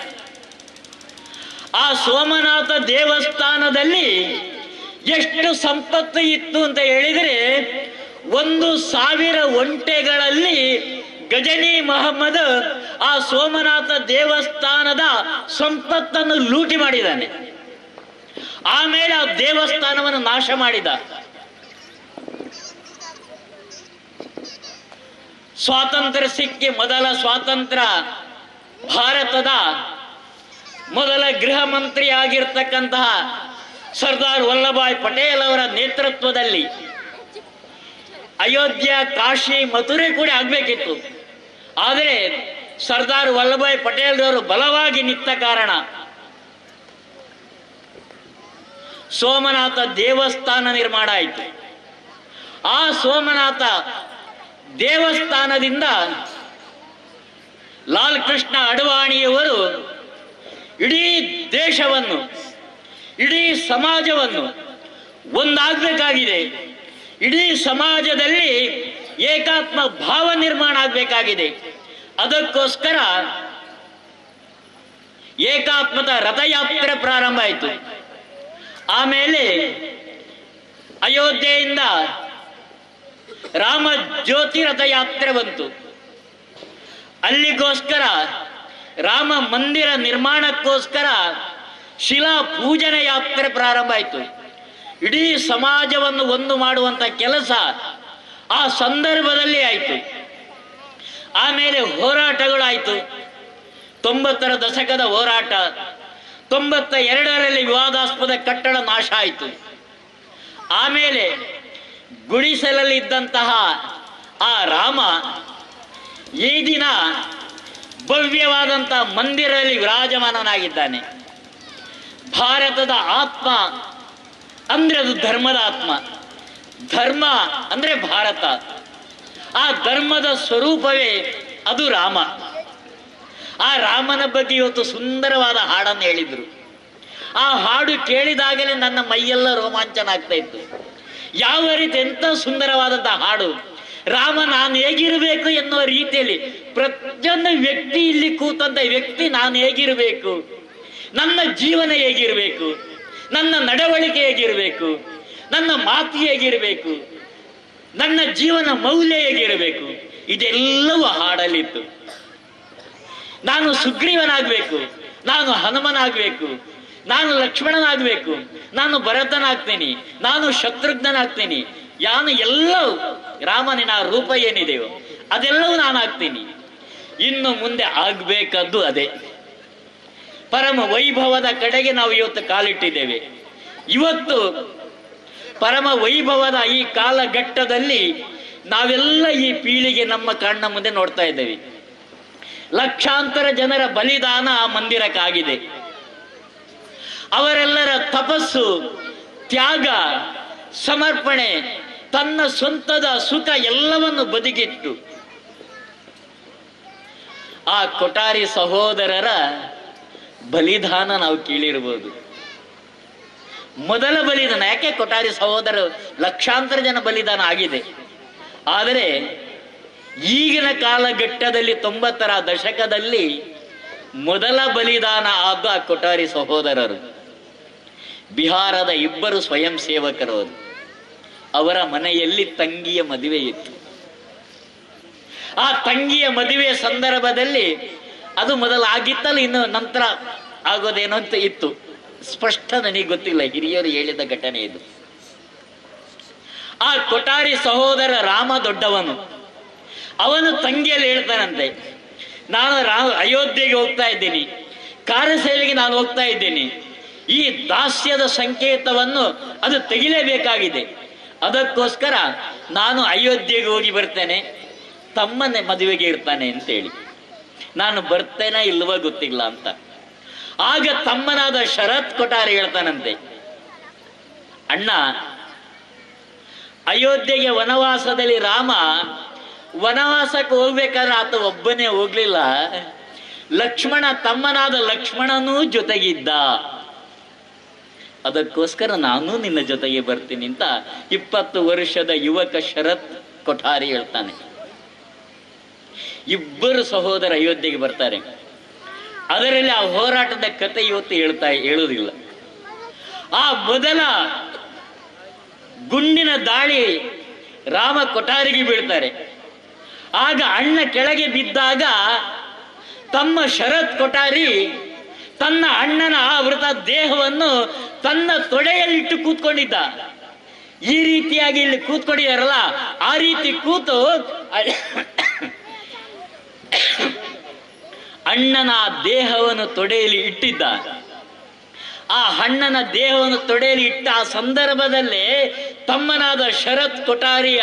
ಆ ಸೋಮನಾಥ ದೇವಸ್ಥಾನದಲ್ಲಿ ಎಷ್ಟು ಸಂಪತ್ತು ಇತ್ತು ಅಂತ ಹೇಳಿದರೆ, ಒಂದು ಸಾವಿರ ಒಂಟೆಗಳಲ್ಲಿ ಗಜನಿ ಮೊಹಮ್ಮದ್ ಆ ಸೋಮನಾಥ ದೇವಸ್ಥಾನದ ಸಂಪತ್ತನ್ನು ಲೂಟಿ ಮಾಡಿದ್ದಾನೆ. ಆಮೇಲೆ ಆ ದೇವಸ್ಥಾನವನ್ನು ನಾಶ ಮಾಡಿದ. ಸ್ವಾತಂತ್ರ್ಯ ಸಿಕ್ಕಿ ಮೊದಲ ಸ್ವಾತಂತ್ರ್ಯ ಭಾರತದ ಮೊದಲ ಗೃಹ ಮಂತ್ರಿ ಆಗಿರ್ತಕ್ಕಂತಹ ಸರ್ದಾರ್ ವಲ್ಲಭಾಯ್ ಪಟೇಲ್ ಅವರ ನೇತೃತ್ವದಲ್ಲಿ ಅಯೋಧ್ಯ, ಕಾಶಿ, ಮಥುರೆ ಕೂಡ ಆಗ್ಬೇಕಿತ್ತು. ಆದರೆ ಸರ್ದಾರ್ ವಲ್ಲಭಾಯ್ ಪಟೇಲ್ ಅವರು ಬಲವಾಗಿ ನಿಂತ ಕಾರಣ ಸೋಮನಾಥ ದೇವಸ್ಥಾನ ನಿರ್ಮಾಣ ಆಯಿತು. ಆ ಸೋಮನಾಥ ದೇವಸ್ಥಾನದಿಂದ ಲಾಲ್ ಕೃಷ್ಣ ಅಡ್ವಾಣಿಯವರು ಇಡೀ ದೇಶವನ್ನು, ಇಡೀ ಸಮಾಜವನ್ನು ಒಂದಾಗಬೇಕಾಗಿದೆ. ಇಡೀ ಸಮಾಜದಲ್ಲಿ ಏಕಾತ್ಮ ಭಾವ ನಿರ್ಮಾಣ ಆಗಬೇಕಾಗಿದೆ. ಅದಕ್ಕೋಸ್ಕರ ಏಕಾತ್ಮದ ರಥಯಾತ್ರೆ ಪ್ರಾರಂಭ ಆಯಿತು. ಆಮೇಲೆ ಅಯೋಧ್ಯೆಯಿಂದ ರಾಮ ಜ್ಯೋತಿ ರಥಯಾತ್ರೆ ಬಂತು. ಅಲ್ಲಿಗೋಸ್ಕರ ರಾಮ ಮಂದಿರ ನಿರ್ಮಾಣಕ್ಕೋಸ್ಕರ ಶಿಲಾ ಪೂಜನೆ ಯಾತ್ರೆ ಪ್ರಾರಂಭ ಆಯಿತು. ಇಡೀ ಸಮಾಜವನ್ನು ಒಂದು ಮಾಡುವಂತ ಕೆಲಸ ಆ ಸಂದರ್ಭದಲ್ಲಿ ಆಯಿತು. ಆಮೇಲೆ ಹೋರಾಟಗಳಾಯಿತು. ತೊಂಬತ್ತರ ದಶಕದ ಹೋರಾಟ, ತೊಂಬತ್ತ ಎರಡರಲ್ಲಿ ವಿವಾದಾಸ್ಪದ ಕಟ್ಟಡ ನಾಶ ಆಯಿತು. ಆಮೇಲೆ ಗುಡಿಸಲಲ್ಲಿದ್ದಂತಹ ಆ ರಾಮ ಈ ದಿನ ಭವ್ಯವಾದಂತಹ ಮಂದಿರದಲ್ಲಿ ವಿರಾಜಮಾನನಾಗಿದ್ದಾನೆ. ಭಾರತದ ಆತ್ಮ ಅಂದ್ರೆ ಅದು ಧರ್ಮದ ಆತ್ಮ. ಧರ್ಮ ಅಂದ್ರೆ ಭಾರತ. ಆ ಧರ್ಮದ ಸ್ವರೂಪವೇ ಅದು ರಾಮ. ಆ ರಾಮನ ಬಗ್ಗೆ ಇವತ್ತು ಸುಂದರವಾದ ಹಾಡನ್ನು ಹೇಳಿದ್ರು. ಆ ಹಾಡು ಕೇಳಿದಾಗಲೇ ನನ್ನ ಮೈಯೆಲ್ಲ ರೋಮಾಂಚನ ಆಗ್ತಾ ಇತ್ತು. ಯಾವ ರೀತಿ ಎಂತ ಸುಂದರವಾದಂತಹ ಹಾಡು. ರಾಮ ನಾನು ಹೇಗಿರಬೇಕು ಎನ್ನುವ ರೀತಿಯಲ್ಲಿ ಪ್ರತಿಯೊಂದು ವ್ಯಕ್ತಿ, ಇಲ್ಲಿ ಕೂತಂತ ವ್ಯಕ್ತಿ ನಾನು ಹೇಗಿರಬೇಕು, ನನ್ನ ಜೀವನ ಹೇಗಿರಬೇಕು, ನನ್ನ ನಡವಳಿಕೆ ಹೇಗಿರಬೇಕು, ನನ್ನ ಮಾತು ಹೇಗಿರಬೇಕು, ನನ್ನ ಜೀವನ ಮೌಲ್ಯ ಹೇಗಿರಬೇಕು, ಇದೆಲ್ಲವೂ ಹಾಡಲಿತ್ತು. ನಾನು ಸುಗ್ರೀವನಾಗಬೇಕು, ನಾನು ಹನುಮನಾಗಬೇಕು, ನಾನು ಲಕ್ಷ್ಮಣನಾಗಬೇಕು, ನಾನು ಭರತನಾಗ್ತೀನಿ, ನಾನು ಶತ್ರುಘ್ನಾಗ್ತೀನಿ, ನಾನು ಎಲ್ಲವೂ ರಾಮನಿನ ರೂಪ ಏನಿದೆಯೋ ಅದೆಲ್ಲವೂ ನಾನು ಆಗ್ತೀನಿ. ಇನ್ನು ಮುಂದೆ ಆಗ್ಬೇಕಾದ್ದು ಅದೇ. ಪರಮ ವೈಭವದ ಕಡೆಗೆ ನಾವು ಇವತ್ತು ಕಾಲಿಟ್ಟಿದ್ದೇವೆ. ಇವತ್ತು ಪರಮ ವೈಭವದ ಈ ಕಾಲಘಟ್ಟದಲ್ಲಿ ನಾವೆಲ್ಲ ಈ ಪೀಳಿಗೆ ನಮ್ಮ ಕಣ್ಣ ಮುಂದೆ ನೋಡ್ತಾ ಇದ್ದೇವೆ. ಲಕ್ಷಾಂತರ ಜನರ ಬಲಿದಾನ ಆ ಮಂದಿರಕ್ಕಾಗಿದೆ. ಅವರೆಲ್ಲರ ತಪಸ್ಸು, ತ್ಯಾಗ, ಸಮರ್ಪಣೆ, ತನ್ನ ಸ್ವಂತದ ಸುಖ ಎಲ್ಲವನ್ನು ಬದಿಗಿಟ್ಟು ಆ ಕೊಠಾರಿ ಸಹೋದರರ ಬಲಿದಾನ ನಾವು ಕೇಳಿರ್ಬೋದು. ಮೊದಲ ಬಲಿದಾನ, ಯಾಕೆ ಕೊಠಾರಿ ಸಹೋದರ ಲಕ್ಷಾಂತರ ಜನ ಬಲಿದಾನ ಆಗಿದೆ, ಆದರೆ ಈಗಿನ ಕಾಲಘಟ್ಟದಲ್ಲಿ ತೊಂಬತ್ತರ ದಶಕದಲ್ಲಿ ಮೊದಲ ಬಲಿದಾನ ಆದ ಕೊಠಾರಿ ಸಹೋದರರು ಬಿಹಾರದ ಇಬ್ಬರು ಸ್ವಯಂ ಸೇವಕರು. ಅವರ ಮನೆಯಲ್ಲಿ ತಂಗಿಯ ಮದುವೆ ಇತ್ತು. ಆ ತಂಗಿಯ ಮದುವೆಯ ಸಂದರ್ಭದಲ್ಲಿ ಅದು ಮೊದಲು ಆಗಿತ್ತಲ್ಲ, ಇನ್ನು ನಂತರ ಆಗೋದೇನೋ ಅಂತ ಇತ್ತು, ಸ್ಪಷ್ಟ ನನಗೆ ಗೊತ್ತಿಲ್ಲ, ಹಿರಿಯರು ಹೇಳಿದ ಘಟನೆ ಇದು. ಆ ಕೊಠಾರಿ ಸಹೋದರ ರಾಮ ದೊಡ್ಡವನು. ಅವನು ತಂಗಿಯಲ್ಲಿ ಹೇಳ್ತಾನಂತೆ, ನಾನು ರಾ ಅಯೋಧ್ಯೆಗೆ ಹೋಗ್ತಾ ಇದ್ದೀನಿ, ಕಾರ್ಯಸೇವೆಗೆ ನಾನು ಹೋಗ್ತಾ ಇದ್ದೀನಿ, ಈ ದಾಸ್ಯದ ಸಂಕೇತವನ್ನು ಅದು ತೆಗಿಲೇಬೇಕಾಗಿದೆ, ಅದಕ್ಕೋಸ್ಕರ ನಾನು ಅಯೋಧ್ಯೆಗೆ ಹೋಗಿ ಬರ್ತೇನೆ, ತಮ್ಮನೇ ಮದುವೆಗೆ ಇರ್ತಾನೆ ಅಂತೇಳಿ. ನಾನು ಬರ್ತೇನೆ ಇಲ್ವ ಗೊತ್ತಿಲ್ಲ ಅಂತ. ಆಗ ತಮ್ಮನಾದ ಶರತ್ ಕೊಠಾರಿ ಹೇಳ್ತಾನಂತೆ, ಅಣ್ಣ, ಅಯೋಧ್ಯೆಗೆ ವನವಾಸದಲ್ಲಿ ರಾಮ ವನವಾಸಕ್ಕೆ ಹೋಗ್ಬೇಕಾದ್ರೆ ಆತ ಒಬ್ಬನೇ ಹೋಗ್ಲಿಲ್ಲ, ಲಕ್ಷ್ಮಣ, ತಮ್ಮನಾದ ಲಕ್ಷ್ಮಣನೂ ಜೊತೆಗಿದ್ದ, ಅದಕ್ಕೋಸ್ಕರ ನಾನು ನಿನ್ನ ಜೊತೆಗೆ ಬರ್ತೀನಿ ಅಂತ ಇಪ್ಪತ್ತು ವರ್ಷದ ಯುವಕ ಶರತ್ ಕೊಠಾರಿ ಹೇಳ್ತಾನೆ. ಇಬ್ಬರು ಸಹೋದರ ಅಯೋಧ್ಯೆಗೆ ಬರ್ತಾರೆ. ಅದರಲ್ಲಿ ಆ ಹೋರಾಟದ ಕಥೆ ಇವತ್ತು ಹೇಳ್ತಾ ಹೇಳುವುದಿಲ್ಲ. ಆ ಮೊದಲ ಗುಂಡಿನ ದಾಳಿ ರಾಮ ಕೊಠಾರಿಗೆ ಬೀಳ್ತಾರೆ. ಆಗ ಅಣ್ಣ ಕೆಳಗೆ ಬಿದ್ದಾಗ ತಮ್ಮ ಶರತ್ ಕೊಠಾರಿ ತನ್ನ ಅಣ್ಣನ ಆವೃತ ದೇಹವನ್ನು ತನ್ನ ತೊಡೆಯಲ್ಲಿಟ್ಟು ಕೂತ್ಕೊಂಡಿದ್ದ. ಈ ರೀತಿಯಾಗಿ ಇಲ್ಲಿ ಕೂತ್ಕೊಂಡಿದಾರಲ್ಲ, ಆ ರೀತಿ ಕೂತು ಅಣ್ಣನ ದೇಹವನ್ನು ತೊಡೆಯಲ್ಲಿ ಇಟ್ಟಿದ್ದ. ಆ ಅಣ್ಣನ ದೇಹವನ್ನು ತೊಡೆಯಲ್ಲಿ ಇಟ್ಟ ಆ ಸಂದರ್ಭದಲ್ಲೇ ತಮ್ಮನಾದ ಶರತ್ ಕೊಠಾರಿಯ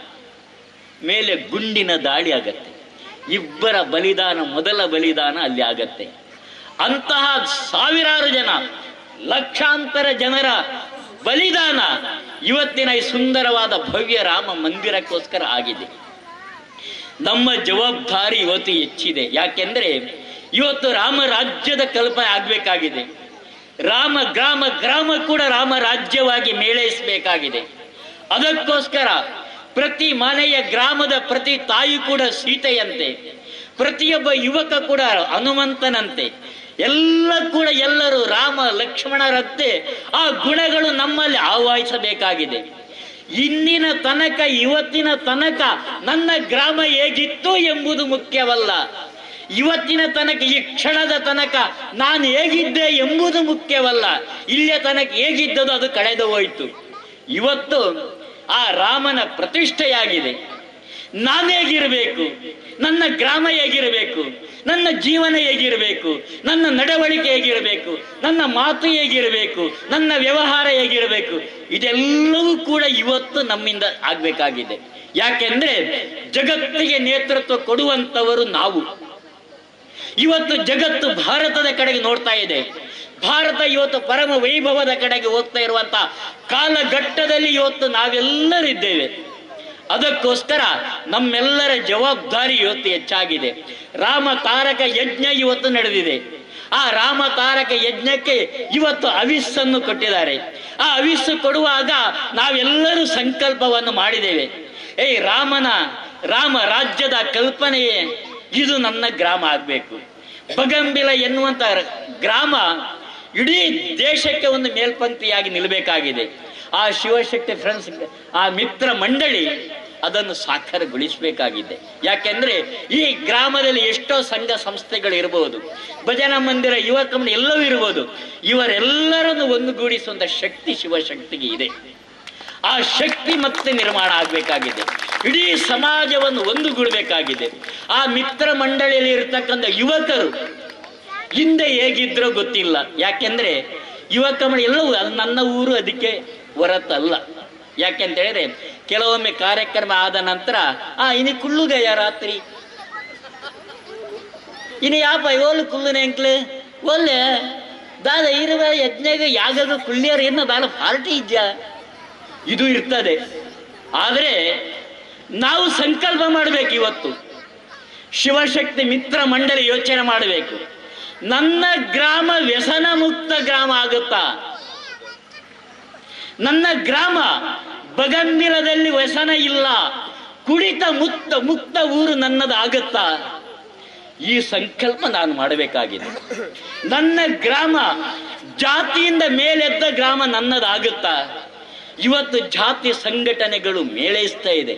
ಮೇಲೆ ಗುಂಡಿನ ದಾಳಿ ಆಗತ್ತೆ. ಇಬ್ಬರ ಬಲಿದಾನ, ಮೊದಲ ಬಲಿದಾನ ಅಲ್ಲಿ ಆಗತ್ತೆ. ಅಂತಹ ಸಾವಿರಾರು ಜನ, ಲಕ್ಷಾಂತರ ಜನರ ಬಲಿದಾನ ಇವತ್ತಿನ ಈ ಸುಂದರವಾದ ಭವ್ಯ ರಾಮ ಮಂದಿರಕ್ಕೋಸ್ಕರ ಆಗಿದೆ. ನಮ್ಮ ಜವಾಬ್ದಾರಿ ಇವತ್ತು ಹೆಚ್ಚಿದೆ. ಯಾಕೆಂದ್ರೆ ಇವತ್ತು ರಾಮ ರಾಜ್ಯದ ಕಲ್ಪನೆ ಆಗ್ಬೇಕಾಗಿದೆ. ರಾಮ ಗ್ರಾಮ ಗ್ರಾಮ ಕೂಡ ರಾಮ ರಾಜ್ಯವಾಗಿ ಮೇಳೈಸಬೇಕಾಗಿದೆ. ಅದಕ್ಕೋಸ್ಕರ ಪ್ರತಿ ಮನೆಯ ಗ್ರಾಮದ ಪ್ರತಿ ತಾಯಿ ಕೂಡ ಸೀತೆಯಂತೆ, ಪ್ರತಿಯೊಬ್ಬ ಯುವಕ ಕೂಡ ಹನುಮಂತನಂತೆ, ಎಲ್ಲ ಕೂಡ ಎಲ್ಲರೂ ರಾಮ ಲಕ್ಷ್ಮಣರಂತೆ ಆ ಗುಣಗಳು ನಮ್ಮಲ್ಲಿ ಆವಾಹಿಸಬೇಕಾಗಿದೆ. ಇಂದಿನ ತನಕ, ಇವತ್ತಿನ ತನಕ ನನ್ನ ಗ್ರಾಮ ಹೇಗಿತ್ತು ಎಂಬುದು ಮುಖ್ಯವಲ್ಲ. ಇವತ್ತಿನ ತನಕ, ಈ ಕ್ಷಣದ ತನಕ ನಾನು ಹೇಗಿದ್ದೆ ಎಂಬುದು ಮುಖ್ಯವಲ್ಲ. ಇಲ್ಲಿಯ ತನಕ ಹೇಗಿದ್ದದು ಅದು ಕಳೆದು ಹೋಯಿತು. ಇವತ್ತು ಆ ರಾಮನ ಪ್ರತಿಷ್ಠೆಯಾಗಿದೆ. ನಾನು ಹೇಗಿರಬೇಕು, ನನ್ನ ಗ್ರಾಮ ಹೇಗಿರಬೇಕು, ನನ್ನ ಜೀವನ ಹೇಗಿರಬೇಕು, ನನ್ನ ನಡವಳಿಕೆ ಹೇಗಿರಬೇಕು, ನನ್ನ ಮಾತು ಹೇಗಿರಬೇಕು, ನನ್ನ ವ್ಯವಹಾರ ಹೇಗಿರಬೇಕು, ಇದೆಲ್ಲವೂ ಕೂಡ ಇವತ್ತು ನಮ್ಮಿಂದ ಆಗ್ಬೇಕಾಗಿದೆ. ಯಾಕೆಂದ್ರೆ ಜಗತ್ತಿಗೆ ನೇತೃತ್ವ ಕೊಡುವಂತವರು ನಾವು. ಇವತ್ತು ಜಗತ್ತು ಭಾರತದ ಕಡೆಗೆ ನೋಡ್ತಾ ಇದೆ. ಭಾರತ ಇವತ್ತು ಪರಮ ವೈಭವದ ಕಡೆಗೆ ಹೋಗ್ತಾ ಇರುವಂತ ಕಾಲಘಟ್ಟದಲ್ಲಿ ಇವತ್ತು ನಾವೆಲ್ಲರಿದ್ದೇವೆ. ಅದಕ್ಕೋಸ್ಕರ ನಮ್ಮೆಲ್ಲರ ಜವಾಬ್ದಾರಿ ಇವತ್ತು ಹೆಚ್ಚಾಗಿದೆ. ರಾಮ ತಾರಕ ಯಜ್ಞ ಇವತ್ತು ನಡೆದಿದೆ. ಆ ರಾಮ ತಾರಕ ಯಜ್ಞಕ್ಕೆ ಇವತ್ತು ಅವಿಸ್ಸನ್ನು ಕೊಟ್ಟಿದ್ದಾರೆ. ಆ ಅವಿಸ್ಸು ಕೊಡುವಾಗ ನಾವೆಲ್ಲರೂ ಸಂಕಲ್ಪವನ್ನು ಮಾಡಿದ್ದೇವೆ. ಏ ರಾಮನ ರಾಮ ರಾಜ್ಯದ ಕಲ್ಪನೆಯೇ ಇದು ನನ್ನ ಗ್ರಾಮ ಆಗ್ಬೇಕು. ಬಗಂಬಿಲ ಎನ್ನುವಂತ ಗ್ರಾಮ ಇಡೀ ದೇಶಕ್ಕೆ ಒಂದು ಮೇಲ್ಪಂಕ್ತಿಯಾಗಿ ನಿಲ್ಲಬೇಕಾಗಿದೆ. ಆ ಶಿವಶಕ್ತಿ ಫ್ರೆಂಡ್ಸ್, ಆ ಮಿತ್ರ ಮಂಡಳಿ ಅದನ್ನು ಸಾಕಾರಗೊಳಿಸಬೇಕಾಗಿದೆ. ಯಾಕೆಂದ್ರೆ ಈ ಗ್ರಾಮದಲ್ಲಿ ಎಷ್ಟೋ ಸಂಘ ಸಂಸ್ಥೆಗಳು ಇರಬಹುದು, ಭಜನಾ ಮಂದಿರ, ಯುವಕ ಮಂದಿರ ಎಲ್ಲವೂ ಇರಬಹುದು. ಇವರೆಲ್ಲರನ್ನು ಒಂದುಗೂಡಿಸುವಂತ ಶಕ್ತಿ ಶಿವಶಕ್ತಿಗೆ ಇದೆ. ಆ ಶಕ್ತಿ ಮತ್ತೆ ನಿರ್ಮಾಣ ಆಗ್ಬೇಕಾಗಿದೆ. ಇಡೀ ಸಮಾಜವನ್ನು ಒಂದುಗೂಡಬೇಕಾಗಿದೆ. ಆ ಮಿತ್ರ ಮಂಡಳಿಯಲ್ಲಿ ಇರತಕ್ಕಂಥ ಯುವಕರು ಹಿಂದೆ ಹೇಗಿದ್ರೋ ಗೊತ್ತಿಲ್ಲ. ಯಾಕೆಂದ್ರೆ ಯುವಕ ಮಂಡಳಿ ಎಲ್ಲವೂ ನನ್ನ ಊರು ಅದಕ್ಕೆ ಹೊರತಲ್ಲ. ಯಾಕೆಂತ ಹೇಳಿದ್ರೆ ಕೆಲವೊಮ್ಮೆ ಕಾರ್ಯಕ್ರಮ ಆದ ನಂತರ ಆ ಇನಿ ಕುಳ್ಳುಗಯ ರಾತ್ರಿ ಇನ್ನು ಯಾಪ ಓಲು ಕುಲ್ಲುನ ಎಂಕ್ಲು ಒಲ್ಲೆ ದಾದ ಇರುವ ಯಜ್ಞಗ ಯಾಗಗ ಕುಳ್ಳಿಯರು ಏನು ದಾಲ ಪಾರ್ಟಿ ಇದ್ಯಾ ಇದು ಇರ್ತದೆ. ಆದರೆ ನಾವು ಸಂಕಲ್ಪ ಮಾಡಬೇಕು. ಇವತ್ತು ಶಿವಶಕ್ತಿ ಮಿತ್ರ ಮಂಡಳಿ ಯೋಚನೆ ಮಾಡಬೇಕು. ನನ್ನ ಗ್ರಾಮ ವ್ಯಸನ ಮುಕ್ತ ಗ್ರಾಮ ಆಗುತ್ತಾ? ನನ್ನ ಗ್ರಾಮ ಬಗಂಬಿಲದಲ್ಲಿ ವ್ಯಸನ ಇಲ್ಲ, ಕುಡಿತ ಮುಕ್ತ ಮುಕ್ತ ಊರು ನನ್ನದಾಗುತ್ತಾ? ಈ ಸಂಕಲ್ಪ ನಾನು ಮಾಡಬೇಕಾಗಿದೆ. ನನ್ನ ಗ್ರಾಮ ಜಾತಿಯಿಂದ ಮೇಲೆದ್ದ ಗ್ರಾಮ ನನ್ನದಾಗುತ್ತಾ? ಇವತ್ತು ಜಾತಿ ಸಂಘಟನೆಗಳು ಮೇಳೈಸ್ತಾ ಇದೆ.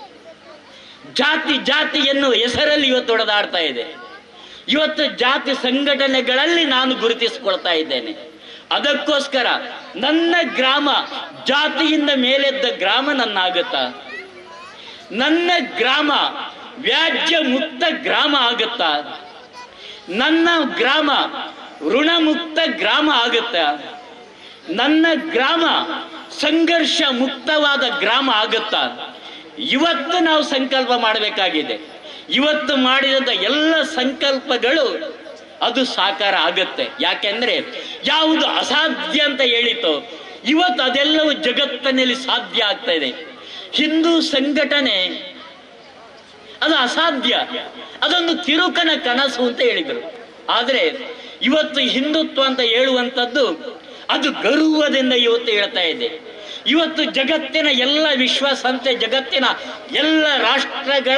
ಜಾತಿ ಜಾತಿ ಎನ್ನುವ ಹೆಸರಲ್ಲಿ ಇವತ್ತು ಹೊಡೆದಾಡ್ತಾ ಇದೆ. ಇವತ್ತು ಜಾತಿ ಸಂಘಟನೆಗಳಲ್ಲಿ ನಾನು ಗುರುತಿಸಿಕೊಳ್ತಾ ಇದ್ದೇನೆ. ಅದಕ್ಕೋಸ್ಕರ ನನ್ನ ಗ್ರಾಮ ಜಾತಿಯಿಂದ ಮೇಲೆದ್ದ ಗ್ರಾಮ ನನ್ನಾಗುತ್ತಾ? ನನ್ನ ಗ್ರಾಮ ವ್ಯಾಜ್ಯ ಮುಕ್ತ ಗ್ರಾಮ ಆಗುತ್ತಾ? ನನ್ನ ಗ್ರಾಮ ಋಣಮುಕ್ತ ಗ್ರಾಮ ಆಗುತ್ತಾ? ನನ್ನ ಗ್ರಾಮ ಸಂಘರ್ಷ ಮುಕ್ತವಾದ ಗ್ರಾಮ ಆಗುತ್ತಾ? ಇವತ್ತು ನಾವು ಸಂಕಲ್ಪ ಮಾಡಬೇಕಾಗಿದೆ. ಇವತ್ತು ಮಾಡಿದಂಥ ಎಲ್ಲ ಸಂಕಲ್ಪಗಳು ಅದು ಸಾಕಾರ ಆಗುತ್ತೆ. ಯಾಕೆಂದ್ರೆ ಯಾವುದು ಅಸಾಧ್ಯ ಅಂತ ಹೇಳಿತೋ ಇವತ್ತು ಅದೆಲ್ಲವೂ ಜಗತ್ತಿನಲ್ಲಿ ಸಾಧ್ಯ ಆಗ್ತಾ ಇದೆ. ಹಿಂದೂ ಸಂಘಟನೆ ಅದು ಅಸಾಧ್ಯ, ಅದೊಂದು ತಿರುಕನ ಕನಸು ಅಂತ ಹೇಳಿದರು. ಆದರೆ ಇವತ್ತು ಹಿಂದುತ್ವ ಅಂತ ಹೇಳುವಂಥದ್ದು ಅದು ಗರ್ವದಿಂದ ಇವತ್ತು ಹೇಳ್ತಾ ಇದೆ. ಇವತ್ತು ಜಗತ್ತಿನ ಎಲ್ಲ ವಿಶ್ವಸಂಸ್ಥೆ, ಜಗತ್ತಿನ ಎಲ್ಲ ರಾಷ್ಟ್ರಗಳ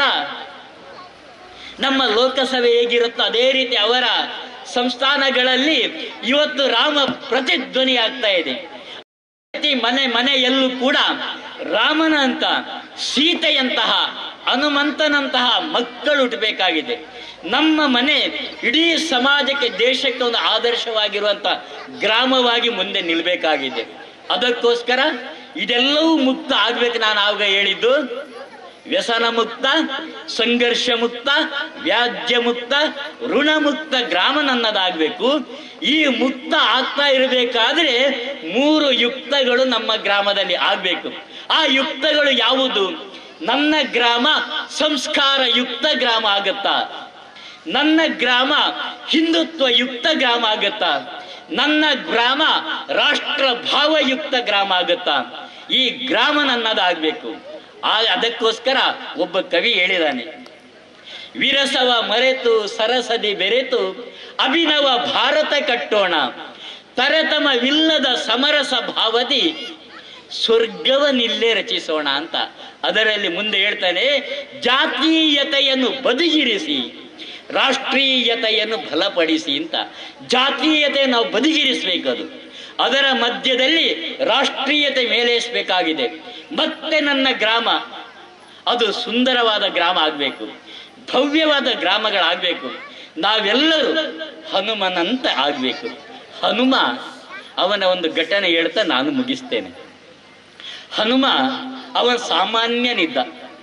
ನಮ್ಮ ಲೋಕಸಭೆ ಹೇಗಿರುತ್ತೋ ಅದೇ ರೀತಿ ಅವರ ಸಂಸ್ಥಾನಗಳಲ್ಲಿ ಇವತ್ತು ರಾಮ ಪ್ರತಿಧ್ವನಿ ಆಗ್ತಾ ಇದೆ. ಮನೆ ಮನೆಯಲ್ಲೂ ಕೂಡ ರಾಮನ ಅಂತ, ಸೀತೆಯಂತಹ, ಹನುಮಂತನಂತಹ ಮಕ್ಕಳು ಹುಟ್ಟಬೇಕಾಗಿದೆ. ನಮ್ಮ ಮನೆ ಇಡೀ ಸಮಾಜಕ್ಕೆ, ದೇಶಕ್ಕೆ ಒಂದು ಆದರ್ಶವಾಗಿರುವಂತ ಗ್ರಾಮವಾಗಿ ಮುಂದೆ ನಿಲ್ಬೇಕಾಗಿದೆ. ಅದಕ್ಕೋಸ್ಕರ ಇದೆಲ್ಲವೂ ಮುಕ್ತ ಆಗ್ಬೇಕು. ನಾನು ಆವಾಗ ಹೇಳಿದ್ದು ವ್ಯಸನ ಮುಕ್ತ, ಸಂಘರ್ಷ ಮುಕ್ತ, ವ್ಯಾಜ್ಯ ಮುಕ್ತ, ಋಣಮುಕ್ತ ಗ್ರಾಮ ನನ್ನದಾಗಬೇಕು. ಈ ಮುಕ್ತ ಆಗ್ತಾ ಇರಬೇಕಾದ್ರೆ ಮೂರು ಯುಕ್ತಗಳು ನಮ್ಮ ಗ್ರಾಮದಲ್ಲಿ ಆಗ್ಬೇಕು. ಆ ಯುಕ್ತಗಳು ಯಾವುದು? ನನ್ನ ಗ್ರಾಮ ಸಂಸ್ಕಾರ ಯುಕ್ತ ಗ್ರಾಮ ಆಗುತ್ತಾ? ನನ್ನ ಗ್ರಾಮ ಹಿಂದುತ್ವ ಯುಕ್ತ ಗ್ರಾಮ ಆಗುತ್ತಾ? ನನ್ನ ಗ್ರಾಮ ರಾಷ್ಟ್ರ ಭಾವಯುಕ್ತ ಗ್ರಾಮ ಆಗುತ್ತಾ? ಈ ಗ್ರಾಮ ನನ್ನದಾಗಬೇಕು. ಅದಕ್ಕೋಸ್ಕರ ಒಬ್ಬ ಕವಿ ಹೇಳಿದಾನೆ, ವಿರಸವ ಮರೆತು ಸರಸದಿ ಬೆರೆತು ಅಭಿನವ ಭಾರತ ಕಟ್ಟೋಣ, ತರತಮವಿಲ್ಲದ ಸಮರಸ ಭಾವದಿ ಸ್ವರ್ಗವನ್ನಿಲ್ಲೇ ರಚಿಸೋಣ ಅಂತ. ಅದರಲ್ಲಿ ಮುಂದೆ ಹೇಳ್ತಾನೆ, ಜಾತೀಯತೆಯನ್ನು ಬದಿಗಿರಿಸಿ ರಾಷ್ಟ್ರೀಯತೆಯನ್ನು ಬಲಪಡಿಸಿ ಅಂತ. ಜಾತೀಯತೆ ನಾವು ಬದಿಗಿರಿಸಬೇಕು. ಅದು ಅದರ ಮಧ್ಯದಲ್ಲಿ ರಾಷ್ಟ್ರೀಯತೆ ಮೇಲೇರಿಸಬೇಕಾಗಿದೆ. ಮತ್ತೆ ನನ್ನ ಗ್ರಾಮ ಅದು ಸುಂದರವಾದ ಗ್ರಾಮ ಆಗಬೇಕು, ಭವ್ಯವಾದ ಗ್ರಾಮಗಳಾಗಬೇಕು. ನಾವೆಲ್ಲರೂ ಹನುಮನಂತೆ ಆಗಬೇಕು. ಹನುಮ ಅವನ ಒಂದು ಘಟನೆ ಹೇಳ್ತಾ ನಾನು ಮುಗಿಸ್ತೇನೆ. ಹನುಮ ಅವನ ಸಾಮಾನ್ಯನಿದ್ದ.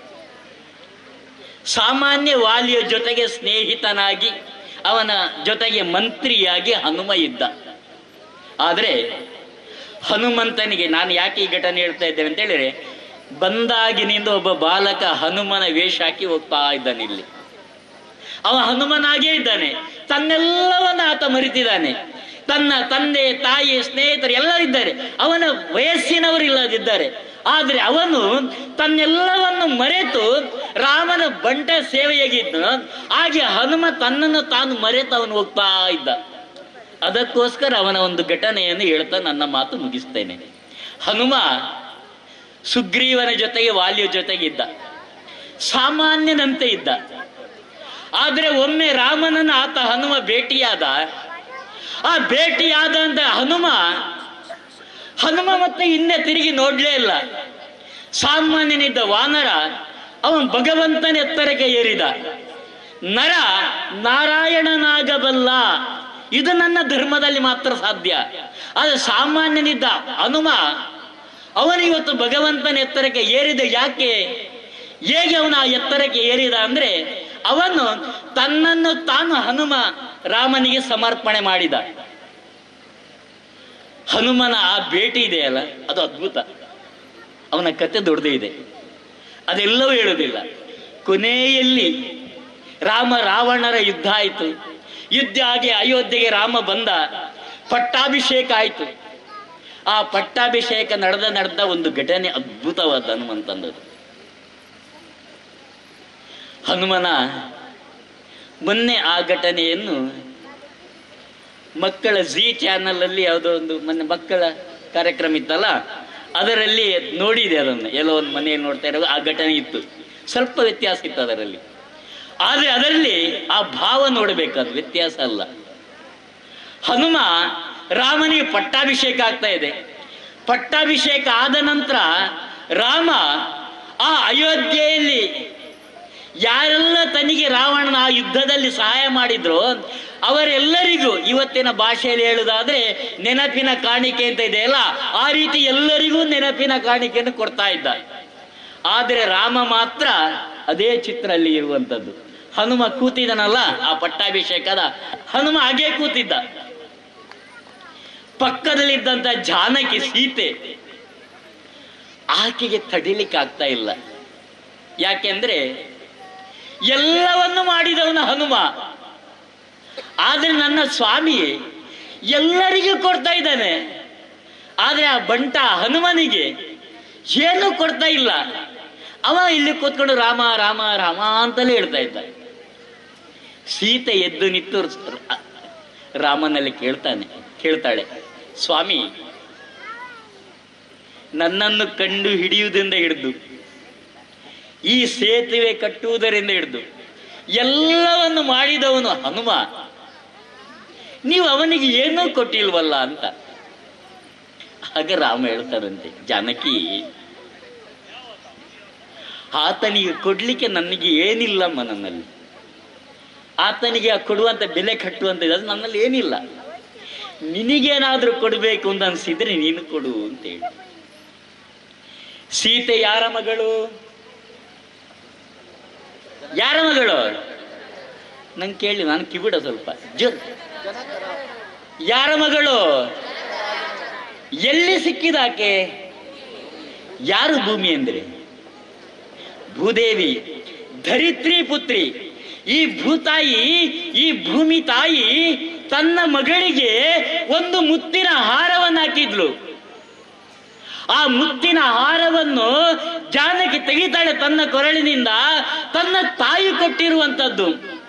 ಸಾಮಾನ್ಯ ವಾಲಿಯ ಜೊತೆಗೆ ಸ್ನೇಹಿತನಾಗಿ, ಅವನ ಜೊತೆಗೆ ಮಂತ್ರಿಯಾಗಿ ಹನುಮ ಇದ್ದ. ಆದರೆ ಹನುಮಂತನಿಗೆ, ನಾನು ಯಾಕೆ ಈ ಘಟನೆ ಹೇಳ್ತಾ ಇದ್ದೇನೆ ಅಂತ ಹೇಳಿದ್ರೆ, ಬಂದಾಗಿನಿಂದ ಒಬ್ಬ ಬಾಲಕ ಹನುಮನ ವೇಷ ಹಾಕಿ ಹೋಗ್ತಾ ಇದ್ದಾನೆ. ಇಲ್ಲಿ ಅವ ಹನುಮನಾಗೇ ಇದ್ದಾನೆ. ತನ್ನೆಲ್ಲವನ್ನ ಆತ ಮರಿತಿದ್ದಾನೆ. ತನ್ನ ತಂದೆ, ತಾಯಿ, ಸ್ನೇಹಿತರು ಎಲ್ಲರಿದ್ದಾರೆ, ಅವನ ವಯಸ್ಸಿನವರು ಇಲ್ಲದಿದ್ದಾರೆ. ಆದ್ರೆ ಅವನು ತನ್ನೆಲ್ಲವನ್ನು ಮರೆತು ರಾಮನ ಬಂಟ ಸೇವೆಯಾಗಿದ್ದ ಹಾಗೆ ಹನುಮ ತನ್ನನ್ನು ತಾನು ಮರೆತು ಅವನು ಹೋಗ್ತಾ ಇದ್ದ. ಅದಕ್ಕೋಸ್ಕರ ಅವನ ಒಂದು ಘಟನೆಯನ್ನು ಹೇಳ್ತಾ ನನ್ನ ಮಾತು ಮುಗಿಸ್ತೇನೆ. ಹನುಮ ಸುಗ್ರೀವನ ಜೊತೆಗೆ ವಾಲಿಯ ಜೊತೆಗಿದ್ದ, ಸಾಮಾನ್ಯನಂತೆ ಇದ್ದ. ಆದ್ರೆ ಒಮ್ಮೆ ರಾಮನನ್ನು ಆತ ಹನುಮ ಭೇಟಿಯಾದ. ಆ ಭೇಟಿಯಾದಂತ ಹನುಮ ಹನುಮ ಮತ್ತೆ ಹಿಂದೆ ತಿರುಗಿ ನೋಡ್ಲೇ ಇಲ್ಲ. ಸಾಮಾನ್ಯನಿದ್ದ ವಾನರ ಅವನ್ ಭಗವಂತನ ಎತ್ತರಕ್ಕೆ ಏರಿದ. ನರ ನಾರಾಯಣನಾಗಬಲ್ಲ, ಇದು ನನ್ನ ಧರ್ಮದಲ್ಲಿ ಮಾತ್ರ ಸಾಧ್ಯ. ಆದರೆ ಸಾಮಾನ್ಯನಿದ್ದ ಹನುಮ ಅವನಿವತ್ತು ಭಗವಂತನ ಎತ್ತರಕ್ಕೆ ಏರಿದ. ಯಾಕೆ, ಹೇಗೆ ಅವನ ಆ ಎತ್ತರಕ್ಕೆ ಏರಿದ ಅಂದ್ರೆ, ಅವನು ತನ್ನನ್ನು ತಾನು ಹನುಮ ರಾಮನಿಗೆ ಸಮರ್ಪಣೆ ಮಾಡಿದ. ಹನುಮನ ಆ ಭೇಟಿ ಇದೆಯಲ್ಲ, ಅದು ಅದ್ಭುತ. ಅವನ ಕತೆ ದೊಡ್ಡದೇ ಇದೆ, ಅದೆಲ್ಲವೂ ಹೇಳುವುದಿಲ್ಲ. ಕೊನೆಯಲ್ಲಿ ರಾಮ ರಾವಣರ ಯುದ್ಧ ಆಯಿತು. ಯುದ್ಧ ಆಗಿ ಅಯೋಧ್ಯೆಗೆ ರಾಮ ಬಂದ, ಪಟ್ಟಾಭಿಷೇಕ ಆಯಿತು. ಆ ಪಟ್ಟಾಭಿಷೇಕ ನಡೆದ ನಡೆದ ಒಂದು ಘಟನೆ ಅದ್ಭುತವಾದ ಹನುಮಂತಂದದು. ಹನುಮನ ಮೊನ್ನೆ ಆ ಘಟನೆಯನ್ನು ಮಕ್ಕಳ ಜಿ ಚಾನಲ್ ಅಲ್ಲಿ ಯಾವುದೋ ಒಂದು ಮೊನ್ನೆ ಮಕ್ಕಳ ಕಾರ್ಯಕ್ರಮ ಇತ್ತಲ್ಲ, ಅದರಲ್ಲಿ ನೋಡಿದೆ. ಅದನ್ನು ಎಲ್ಲೋ ಒಂದು ಮನೆಯಲ್ಲಿ ನೋಡ್ತಾ ಇರೋ ಆ ಘಟನೆ ಇತ್ತು. ಸ್ವಲ್ಪ ವ್ಯತ್ಯಾಸ ಇತ್ತು ಅದರಲ್ಲಿ. ಆದರೆ ಅದರಲ್ಲಿ ಆ ಭಾವ ನೋಡಬೇಕಾದ ವ್ಯತ್ಯಾಸ ಅಲ್ಲ. ಹನುಮ ರಾಮನಿಗೆ ಪಟ್ಟಾಭಿಷೇಕ ಆಗ್ತಾ ಇದೆ. ಪಟ್ಟಾಭಿಷೇಕ ಆದ ನಂತರ ರಾಮ ಆ ಅಯೋಧ್ಯೆಯಲ್ಲಿ ಯಾರೆಲ್ಲ ತನಗೆ ರಾವಣನ ಆ ಯುದ್ಧದಲ್ಲಿ ಸಹಾಯ ಮಾಡಿದ್ರು ಅವರೆಲ್ಲರಿಗೂ, ಇವತ್ತಿನ ಭಾಷೆಯಲ್ಲಿ ಹೇಳುವುದಾದ್ರೆ ನೆನಪಿನ ಕಾಣಿಕೆ ಅಂತ ಇದೆಯಲ್ಲ, ಆ ರೀತಿ ಎಲ್ಲರಿಗೂ ನೆನಪಿನ ಕಾಣಿಕೆಯನ್ನು ಕೊಡ್ತಾ ಇದ್ದ. ಆದರೆ ರಾಮ ಮಾತ್ರ ಅದೇ ಚಿತ್ರ ಅಲ್ಲಿ ಇರುವಂಥದ್ದು. ಹನುಮ ಕೂತಿದನಲ್ಲ ಆ ಪಟ್ಟಾಭಿಷೇಕದ, ಹನುಮ ಹಾಗೇ ಕೂತಿದ್ದ. ಪಕ್ಕದಲ್ಲಿದ್ದಂತ ಜಾನಕಿ ಸೀತೆ, ಆಕೆಗೆ ತಡಿಲಿಕ್ಕೆ ಆಗ್ತಾ ಇಲ್ಲ. ಯಾಕೆಂದ್ರೆ ಎಲ್ಲವನ್ನು ಮಾಡಿದವನ ಹನುಮ, ಆದ್ರೆ ನನ್ನ ಸ್ವಾಮಿ ಎಲ್ಲರಿಗೂ ಕೊಡ್ತಾ ಇದ್ದಾನೆ. ಆದ್ರೆ ಆ ಬಂಟ ಹನುಮನಿಗೆ ಏನು ಕೊಡ್ತಾ ಇಲ್ಲ. ಅವ ಇಲ್ಲಿ ಕೂತ್ಕೊಂಡು ರಾಮ ರಾಮ ರಾಮ ಅಂತಲೇ ಹೇಳ್ತಾ ಇದ್ದ. ಸೀತೆ ಎದ್ದು ನಿಂತು ರಾಮನಲ್ಲಿ ಕೇಳ್ತಾನೆ ಕೇಳ್ತಾಳೆ ಸ್ವಾಮಿ, ನನ್ನನ್ನು ಕಂಡು ಹಿಡಿಯುವುದರಿಂದ ಹಿಡಿದು ಈ ಸೇತುವೆ ಕಟ್ಟುವುದರಿಂದ ಹಿಡಿದು ಎಲ್ಲವನ್ನು ಮಾಡಿದವನು ಹನುಮ, ನೀವು ಅವನಿಗೆ ಏನೂ ಕೊಟ್ಟಿಲ್ವಲ್ಲ ಅಂತ. ಹಾಗೆ ರಾಮ ಹೇಳ್ತಾರಂತೆ, ಜಾನಕಿ, ಆತನಿಗೆ ಕೊಡ್ಲಿಕ್ಕೆ ನನಗೆ ಏನಿಲ್ಲಮ್ಮ ನನ್ನಲ್ಲಿ. ಆತನಿಗೆ ಕೊಡುವಂತ ಬೆಲೆ ಕಟ್ಟುವಂತ ಅದು ನನ್ನಲ್ಲಿ ಏನಿಲ್ಲ. ನಿನಗೇನಾದ್ರೂ ಕೊಡಬೇಕು ಅಂತ ಅನ್ಸಿದ್ರೆ ನೀನು ಕೊಡು ಅಂತ ಹೇಳಿ. ಸೀತೆ ಯಾರ ಮಗಳು? ಯಾರ ಮಗಳು? ನಂಗೆ ಕೇಳಿ, ನಾನು ಕಿವಿಡ ಸ್ವಲ್ಪ ಜೋರ್. ಯಾರ ಮಗಳು? ಎಲ್ಲಿ ಸಿಕ್ಕಿದಾಕೆ? ಯಾರು ಭೂಮಿ ಅಂದ್ರೆ? ಭೂದೇವಿ, ಧರಿತ್ರಿ ಪುತ್ರಿ. ಈ ಭೂತಾಯಿ, ಈ ಭೂಮಿ ತಾಯಿ ತನ್ನ ಮಗಳಿಗೆ ಒಂದು ಮುತ್ತಿನ ಹಾರವನ್ನು ಹಾಕಿದ್ಲು. ಆ ಮುತ್ತಿನ ಹಾರವನ್ನು ಜಾನಕಿ ತೆಗಿತಾಳೆ ತನ್ನ ಕೊರಳಿನಿಂದ. ತನ್ನ ತಾಯಿ ಕೊಟ್ಟಿರುವಂತದ್ದು.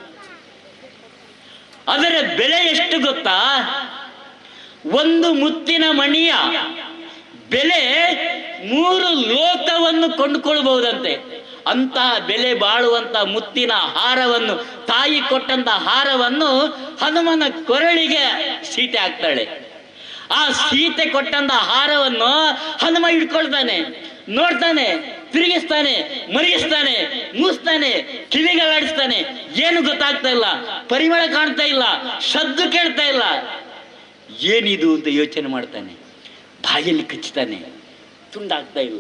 ಅದರ ಬೆಲೆ ಎಷ್ಟು ಗೊತ್ತಾ? ಒಂದು ಮುತ್ತಿನ ಮಣಿಯ ಬೆಲೆ ಮೂರು ಲೋಕವನ್ನು ಕೊಂಡುಕೊಳ್ಬಹುದಂತೆ. ಅಂತಹ ಬೆಲೆ ಬಾಳುವಂತ ಮುತ್ತಿನ ಹಾರವನ್ನು, ತಾಯಿ ಕೊಟ್ಟಂತ ಹಾರವನ್ನು ಹನುಮನ ಕೊರಳಿಗೆ ಸೀತೆ ಹಾಕ್ತಾಳೆ. ಆ ಸೀತೆ ಕೊಟ್ಟಂತ ಹಾರವನ್ನು ಹನುಮ ಹಿಡ್ಕೊಳ್ತಾನೆ, ನೋಡ್ತಾನೆ, ತಿರುಗಿಸ್ತಾನೆ, ಮರಿಗಿಸ್ತಾನೆ, ಮೂಸ್ತಾನೆ, ಕಿವಿಗಳಾಡಿಸ್ತಾನೆ. ಏನು ಗೊತ್ತಾಗ್ತಾ ಇಲ್ಲ, ಪರಿಮಳ ಕಾಣ್ತಾ ಇಲ್ಲ, ಶಬ್ದ ಕೇಳ್ತಾ ಇಲ್ಲ. ಏನಿದು ಅಂತ ಯೋಚನೆ ಮಾಡ್ತಾನೆ. ಬಾಯಲ್ಲಿ ಕಚ್ಚುತ್ತಾನೆ, ತುಂಡಾಗ್ತಾ ಇಲ್ಲ.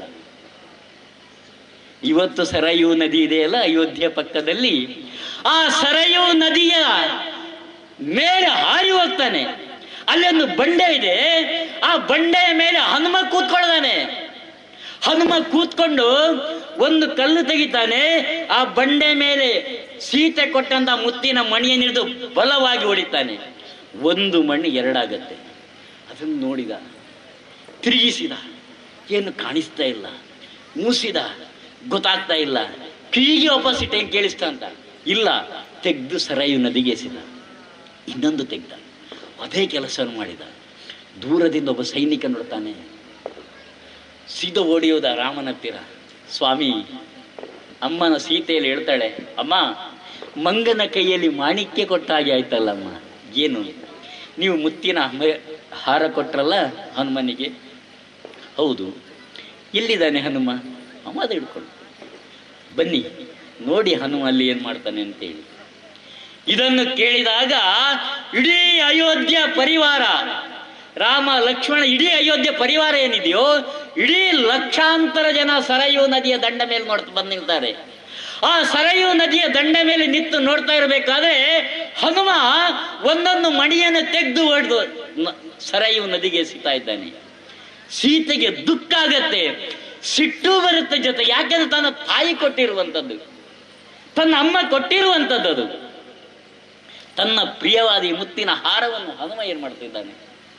ಇವತ್ತು ಸರಯೂ ನದಿ ಇದೆಯಲ್ಲ ಅಯೋಧ್ಯೆ ಪಕ್ಕದಲ್ಲಿ, ಆ ಸರಯೂ ನದಿಯ ಮೇಲೆ ಹಾರಿ ಹೋಗ್ತಾನೆ. ಅಲ್ಲೊಂದು ಬಂಡೆ ಇದೆ, ಆ ಬಂಡೆಯ ಮೇಲೆ ಹನುಮ ಕೂತ್ಕೊಳ್ತಾನೆ. ಹನುಮ ಕೂತ್ಕೊಂಡು ಒಂದು ಕಲ್ಲು ತೆಗಿತಾನೆ. ಆ ಬಂಡೆ ಮೇಲೆ ಸೀತೆ ಕೊಟ್ಟಂತ ಮುತ್ತಿನ ಮಣಿಯನ್ನು ಹಿಡಿದು ಬಲವಾಗಿ ಹೊಡಿತಾನೆ. ಒಂದು ಮಣ್ಣು ಎರಡಾಗತ್ತೆ. ಅದನ್ನು ನೋಡಿದ, ತಿರುಗಿಸಿದ, ಏನು ಕಾಣಿಸ್ತಾ ಇಲ್ಲ, ಮೂಸಿದ, ಗೊತ್ತಾಗ್ತಾ ಇಲ್ಲ. ಕಿವಿಗೆ ಆಪೋಸಿಟ್ ಹೆಂಗೆ ಕೇಳಿಸ್ತಾ ಅಂತ ಇಲ್ಲ. ತೆಗೆದು ಸರಯು ನದಿಗೆ ಎಸೆದ. ಇನ್ನೊಂದು ತೆಗ್ದ, ಅದೇ ಕೆಲಸವನ್ನು ಮಾಡಿದ. ದೂರದಿಂದ ಒಬ್ಬ ಸೈನಿಕ ನೋಡ್ತಾನೆ, ಸೀದ ಓಡಿಯೋದ ರಾಮನ ಹತ್ತಿರ. ಸ್ವಾಮಿ, ಅಮ್ಮನ ಸೀತೆಯಲ್ಲಿ ಹೇಳ್ತಾಳೆ, ಅಮ್ಮ, ಮಂಗನ ಕೈಯಲ್ಲಿ ಮಾಣಿಕ್ಯ ಕೊಟ್ಟ ಹಾಗೆ ಆಯ್ತಲ್ಲಮ್ಮ. ಏನು, ನೀವು ಮುತ್ತಿನ ಹಾರ ಕೊಟ್ರಲ್ಲ ಹನುಮನಿಗೆ? ಹೌದು. ಎಲ್ಲಿದ್ದಾನೆ ಹನುಮ? ಅಮ್ಮ ಅದು ಹಿಡ್ಕೊಂಡು ಬನ್ನಿ, ನೋಡಿ ಹನುಮ ಅಲ್ಲಿ ಏನ್ ಮಾಡ್ತಾನೆ ಅಂತೇಳಿ. ಇದನ್ನು ಕೇಳಿದಾಗ ಇಡೀ ಅಯೋಧ್ಯ ಪರಿವಾರ, ರಾಮ ಲಕ್ಷ್ಮಣ, ಇಡೀ ಅಯೋಧ್ಯ ಪರಿವಾರ ಏನಿದೆಯೋ ಇಡೀ ಲಕ್ಷಾಂತರ ಜನ ಸರಯೂ ನದಿಯ ದಂಡ ಮೇಲೆ ನೋಡ್ತಾ ಬಂದಿರ್ತಾರೆ. ಆ ಸರಯೂ ನದಿಯ ದಂಡ ಮೇಲೆ ನಿಂತು ನೋಡ್ತಾ ಇರಬೇಕಾದ್ರೆ ಹನುಮ ಒಂದೊಂದು ಮಣಿಯನ್ನು ತೆಗೆದು ಹೊಡೆದು ಸರಯೂ ನದಿಗೆ ಎಸಿತಾ ಇದ್ದಾನೆ. ಸೀತೆಗೆ ದುಃಖ ಆಗತ್ತೆ, ಸಿಟ್ಟು ಬರುತ್ತೆ ಜೊತೆ. ಯಾಕೆಂದ್ರೆ ತನ್ನ ತಾಯಿ ಕೊಟ್ಟಿರುವಂಥದ್ದು, ತನ್ನ ಅಮ್ಮ ಕೊಟ್ಟಿರುವಂಥದ್ದು. ಅದು ತನ್ನ ಪ್ರಿಯವಾದ ಈ ಮುತ್ತಿನ ಹಾರವನ್ನು ಹನುಮ ಏನ್ ಮಾಡ್ತಿದ್ದಾನೆ,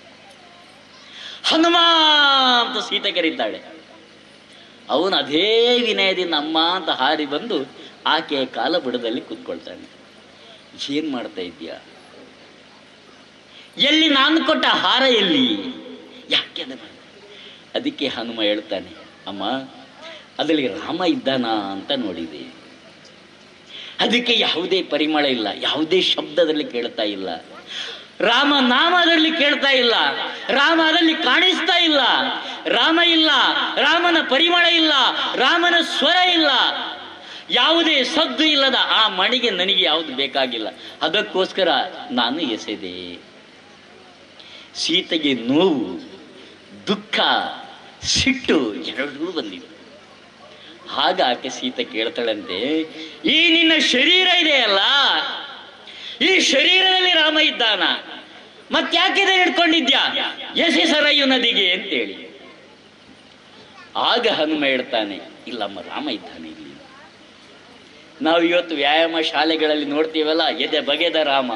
ಹನುಮ ಅಂತ ಸೀತೆ ಕರೀತಾಳೆ. ಅವನು ಅದೇ ವಿನಯದಿಂದ ಅಮ್ಮ ಅಂತ ಹಾರಿ ಬಂದು ಆಕೆಯ ಕಾಲ ಬುಡದಲ್ಲಿ ಕೂತ್ಕೊಳ್ತಾನೆ. ಏನ್ ಮಾಡ್ತಾ ಇದ್ದೀಯಾ? ಎಲ್ಲಿ ನಾನು ಕೊಟ್ಟ ಹಾರ ಎಲ್ಲಿ? ಯಾಕೆ ಅದನ್ನು? ಅದಕ್ಕೆ ಹನುಮ ಹೇಳ್ತಾನೆ, ಅಮ್ಮ ಅದರಲ್ಲಿ ರಾಮ ಇದ್ದಾನ ಅಂತ ನೋಡಿದೆ. ಅದಕ್ಕೆ ಯಾವುದೇ ಪರಿಮಳ ಇಲ್ಲ, ಯಾವುದೇ ಶಬ್ದದಲ್ಲಿ ಕೇಳ್ತಾ ಇಲ್ಲ, ರಾಮ ನಾಮದಲ್ಲಿ ಕೇಳ್ತಾ ಇಲ್ಲ, ರಾಮ ಅದರಲ್ಲಿ ಕಾಣಿಸ್ತಾ ಇಲ್ಲ. ರಾಮ ಇಲ್ಲ, ರಾಮನ ಪರಿಮಳ ಇಲ್ಲ, ರಾಮನ ಸ್ವರ ಇಲ್ಲ, ಯಾವುದೇ ಸದ್ದು ಇಲ್ಲದ ಆ ಮಣಿಗೆ ನನಗೆ ಯಾವುದು ಬೇಕಾಗಿಲ್ಲ. ಅದಕ್ಕೋಸ್ಕರ ನಾನು ಎಸೆದೆ. ಸೀತೆಗೆ ನೋವು, ದುಃಖ, ಸಿಟ್ಟು ಎರಡೂ ಬಂದಿದೆ. ಆಗ ಆಕೆ ಸೀತೆ ಕೇಳ್ತಾಳಂತೆ, ಈ ನಿನ್ನ ಶರೀರ ಇದೆಯಲ್ಲ, ಈ ಶರೀರದಲ್ಲಿ ರಾಮ ಇದ್ದಾನ, ಮತ್ತ್ಯಾಕೆ ಹಿಡ್ಕೊಂಡಿದ್ಯಾ? ಎಸೆ ಸರಯು ನದಿಗೆ ಅಂತೇಳಿ. ಆಗ ಹನುಮ ಹೇಳ್ತಾನೆ, ಇಲ್ಲಮ್ಮ ರಾಮ ಇದ್ದಾನೆ ಇಲ್ಲಿ. ನಾವು ಇವತ್ತು ವ್ಯಾಯಾಮ ಶಾಲೆಗಳಲ್ಲಿ ನೋಡ್ತೀವಲ್ಲ, ಎದೆ ಬಗೆದ ರಾಮ.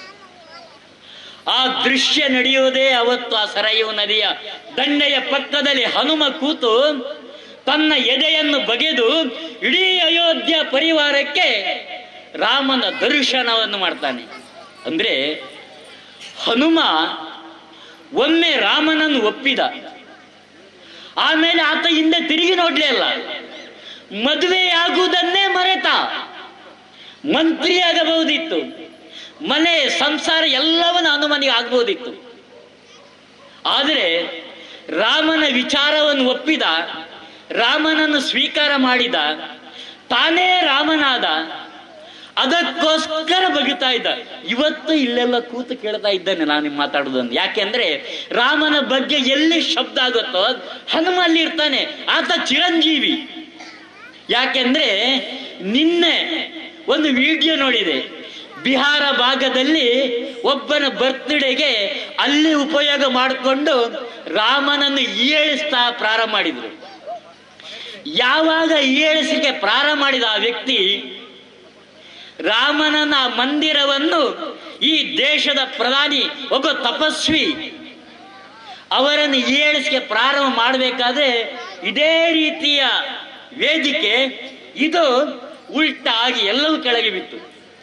ಆ ದೃಶ್ಯ ನಡೆಯುವುದೇ ಅವತ್ತು ಆ ಸರಯು ನದಿಯ ದಂಡೆಯ ಪಕ್ಕದಲ್ಲಿ ಹನುಮ ಕೂತು ತನ್ನ ಎದೆಯನ್ನು ಬಗೆದು ಇಡೀ ಅಯೋಧ್ಯ ಪರಿವಾರಕ್ಕೆ ರಾಮನ ದರ್ಶನವನ್ನು ಮಾಡ್ತಾನೆ. ಅಂದ್ರೆ ಹನುಮ ಒಮ್ಮೆ ರಾಮನನ್ನು ಒಪ್ಪಿದ, ಆಮೇಲೆ ಆತ ಹಿಂದೆ ತಿರುಗಿ ನೋಡ್ಲೇ ಅಲ್ಲ. ಮದುವೆಯಾಗುವುದನ್ನೇ ಮರೆತ. ಮಂತ್ರಿ ಆಗಬಹುದಿತ್ತು, ಮನೆ ಸಂಸಾರ ಎಲ್ಲವನ್ನು ಹನುಮನಿಗೆ ಆಗ್ಬೋದಿತ್ತು. ಆದರೆ ರಾಮನ ವಿಚಾರವನ್ನು ಒಪ್ಪಿದ, ರಾಮನನ್ನು ಸ್ವೀಕಾರ ಮಾಡಿದ, ತಾನೇ ರಾಮನಾದ. ಅದಕ್ಕೋಸ್ಕರ ಬಗಿತಾ ಇದ್ದ. ಇವತ್ತು ಇಲ್ಲೆಲ್ಲ ಕೂತು ಕೇಳ್ತಾ ಇದ್ದಾನೆ ನಾನು ಮಾತಾಡುವುದನ್ನು. ಯಾಕೆಂದ್ರೆ ರಾಮನ ಬಗ್ಗೆ ಎಲ್ಲಿ ಶಬ್ದ ಆಗುತ್ತೋ ಹನುಮ ಅಲ್ಲಿ ಇರ್ತಾನೆ. ಆತ ಚಿರಂಜೀವಿ. ಯಾಕೆಂದ್ರೆ ನಿನ್ನೆ ಒಂದು ವಿಡಿಯೋ ನೋಡಿದೆ, ಬಿಹಾರ ಭಾಗದಲ್ಲಿ ಒಬ್ಬನ ಬರ್ತ್ಡೇಗೆ ಅಲ್ಲಿ ಉಪಯೋಗ ಮಾಡಿಕೊಂಡು ರಾಮನನ್ನು ಹೀಯಾಳಿಸ್ತಾ ಪ್ರಾರಂಭ ಮಾಡಿದ್ರು. ಯಾವಾಗ ಹೀಯಾಳಿಸಿಕೆ ಪ್ರಾರಂಭ ಮಾಡಿದ ಆ ವ್ಯಕ್ತಿ ರಾಮನನ್ನ ಮಂದಿರವನ್ನು, ಈ ದೇಶದ ಪ್ರಧಾನಿ ಒಬ್ಬ ತಪಸ್ವಿ, ಅವರನ್ನು ಹೀಯಾಳಿಸಿಕೆ ಪ್ರಾರಂಭ ಮಾಡಬೇಕಾದ್ರೆ ಇದೇ ರೀತಿಯ ವೇದಿಕೆ ಇದು ಉಲ್ಟಾ ಆಗಿ ಎಲ್ಲವೂ ಕೆಳಗೆ ಬಿತ್ತು.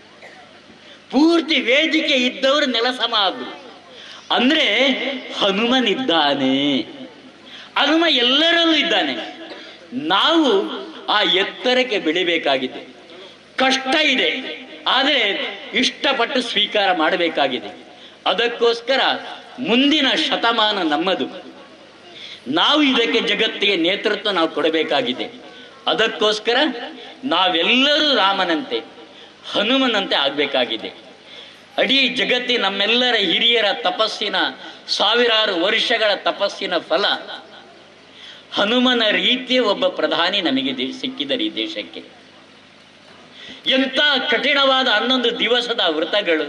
ಪೂರ್ತಿ ವೇದಿಕೆ ಇದ್ದವರು ನೆಲ ಸಮ ಆದ್ರು. ಅಂದ್ರೆ ಹನುಮನಿದ್ದಾನೆ, ಹನುಮ ಎಲ್ಲರಲ್ಲೂ ಇದ್ದಾನೆ. ನಾವು ಆ ಎತ್ತರಕ್ಕೆ ಬೆಳಿಬೇಕಾಗಿದೆ. ಕಷ್ಟ ಇದೆ, ಆದರೆ ಇಷ್ಟಪಟ್ಟು ಸ್ವೀಕಾರ ಮಾಡಬೇಕಾಗಿದೆ. ಅದಕ್ಕೋಸ್ಕರ ಮುಂದಿನ ಶತಮಾನ ನಮ್ಮದು. ನಾವು ಇದಕ್ಕೆ ಜಗತ್ತಿಗೆ ನೇತೃತ್ವ ನಾವು ಕೊಡಬೇಕಾಗಿದೆ. ಅದಕ್ಕೋಸ್ಕರ ನಾವೆಲ್ಲರೂ ರಾಮನಂತೆ, ಹನುಮನಂತೆ ಆಗ್ಬೇಕಾಗಿದೆ. ಇಡೀ ಜಗತ್ತಿನ ನಮ್ಮೆಲ್ಲರ ಹಿರಿಯರ ತಪಸ್ಸಿನ, ಸಾವಿರಾರು ವರ್ಷಗಳ ತಪಸ್ಸಿನ ಫಲ ಹನುಮನ ರೀತಿಯ ಒಬ್ಬ ಪ್ರಧಾನಿ ನಮಗೆ ಸಿಕ್ಕಿದರೆ ಈ ದೇಶಕ್ಕೆ. ಎಂಥ ಕಠಿಣವಾದ ಹನ್ನೊಂದು ದಿವಸದ ವ್ರತಗಳು,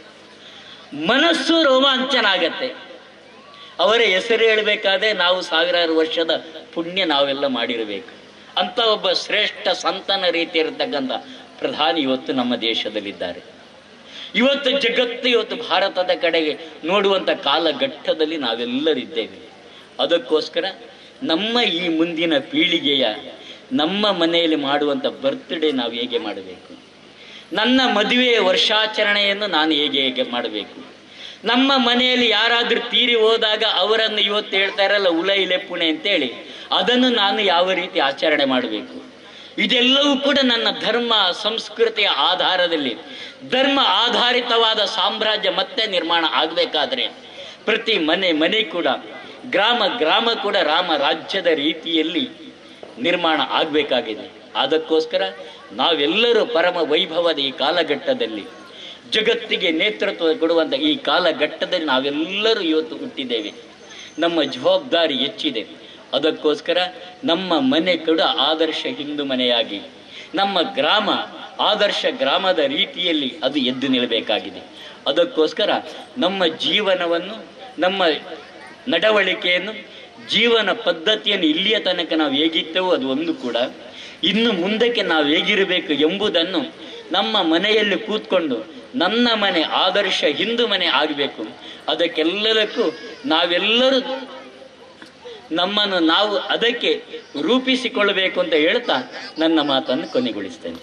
ಮನಸ್ಸು ರೋಮಾಂಚನ ಆಗತ್ತೆ. ಅವರ ಹೆಸರು ಹೇಳಬೇಕಾದ್ರೆ ನಾವು ಸಾವಿರಾರು ವರ್ಷದ ಪುಣ್ಯ ನಾವೆಲ್ಲ ಮಾಡಿರಬೇಕು. ಅಂತ ಒಬ್ಬ ಶ್ರೇಷ್ಠ ಸಂತನ ರೀತಿ ಇರತಕ್ಕಂಥ ಪ್ರಧಾನಿ ಇವತ್ತು ನಮ್ಮ ದೇಶದಲ್ಲಿದ್ದಾರೆ. ಇವತ್ತು ಜಗತ್ತು ಇವತ್ತು ಭಾರತದ ಕಡೆಗೆ ನೋಡುವಂಥ ಕಾಲಘಟ್ಟದಲ್ಲಿ ನಾವೆಲ್ಲರಿದ್ದೇವೆ. ಅದಕ್ಕೋಸ್ಕರ ನಮ್ಮ ಈ ಮುಂದಿನ ಪೀಳಿಗೆಯ, ನಮ್ಮ ಮನೆಯಲ್ಲಿ ಮಾಡುವಂಥ ಬರ್ತ್ಡೇ ನಾವು ಹೇಗೆ ಮಾಡಬೇಕು, ನನ್ನ ಮದುವೆಯ ವರ್ಷಾಚರಣೆಯನ್ನು ನಾನು ಹೇಗೆ ಹೇಗೆ ಮಾಡಬೇಕು, ನಮ್ಮ ಮನೆಯಲ್ಲಿ ಯಾರಾದ್ರೂ ತೀರಿ ಹೋದಾಗ ಅವರನ್ನು ಇವತ್ತು ಹೇಳ್ತಾ ಇರಲ್ಲ ಉಲ ಇಲೆ ಪುಣೆ ಅಂತೇಳಿ, ಅದನ್ನು ನಾನು ಯಾವ ರೀತಿ ಆಚರಣೆ ಮಾಡಬೇಕು. ಇದೆಲ್ಲವೂ ಕೂಡ ನನ್ನ ಧರ್ಮ ಸಂಸ್ಕೃತಿಯ ಆಧಾರದಲ್ಲಿ, ಧರ್ಮ ಆಧಾರಿತವಾದ ಸಾಮ್ರಾಜ್ಯ ಮತ್ತೆ ನಿರ್ಮಾಣ ಆಗಬೇಕಾದ್ರೆ ಪ್ರತಿ ಮನೆ ಮನೆ ಕೂಡ, ಗ್ರಾಮ ಗ್ರಾಮ ಕೂಡ ರಾಮ ರಾಜ್ಯದ ರೀತಿಯಲ್ಲಿ ನಿರ್ಮಾಣ ಆಗಬೇಕಾಗಿದೆ. ಅದಕ್ಕೋಸ್ಕರ ನಾವೆಲ್ಲರೂ ಪರಮ ವೈಭವದ ಈ ಕಾಲಘಟ್ಟದಲ್ಲಿ, ಜಗತ್ತಿಗೆ ನೇತೃತ್ವ ಕೊಡುವಂಥ ಈ ಕಾಲಘಟ್ಟದಲ್ಲಿ ನಾವೆಲ್ಲರೂ ಇವತ್ತು ಹುಟ್ಟಿದ್ದೇವೆ. ನಮ್ಮ ಜವಾಬ್ದಾರಿ ಹೆಚ್ಚಿದೆ. ಅದಕ್ಕೋಸ್ಕರ ನಮ್ಮ ಮನೆ ಕೂಡ ಆದರ್ಶ ಹಿಂದೂ ಮನೆಯಾಗಿ, ನಮ್ಮ ಗ್ರಾಮ ಆದರ್ಶ ಗ್ರಾಮದ ರೀತಿಯಲ್ಲಿ ಅದು ಎದ್ದು ನಿಲ್ಲಬೇಕಾಗಿದೆ. ಅದಕ್ಕೋಸ್ಕರ ನಮ್ಮ ಜೀವನವನ್ನು, ನಮ್ಮ ನಡವಳಿಕೆಯನ್ನು, ಜೀವನ ಪದ್ಧತಿಯನ್ನು ಇಲ್ಲಿಯ ತನಕ ನಾವು ಹೇಗಿತ್ತೇವೋ ಅದು ಒಂದು ಕೂಡ, ಇನ್ನು ಮುಂದಕ್ಕೆ ನಾವು ಹೇಗಿರಬೇಕು ಎಂಬುದನ್ನು ನಮ್ಮ ಮನೆಯಲ್ಲಿ ಕೂತ್ಕೊಂಡು ನನ್ನ ಮನೆ ಆದರ್ಶ ಹಿಂದೂ ಮನೆ ಆಗಬೇಕು. ಅದಕ್ಕೆಲ್ಲದಕ್ಕೂ ನಾವೆಲ್ಲರೂ ನಮ್ಮನ್ನು ನಾವು ಅದಕ್ಕೆ ರೂಪಿಸಿಕೊಳ್ಳಬೇಕು ಅಂತ ಹೇಳ್ತಾ ನನ್ನ ಮಾತನ್ನು ಕೊನೆಗೊಳಿಸ್ತೇನೆ.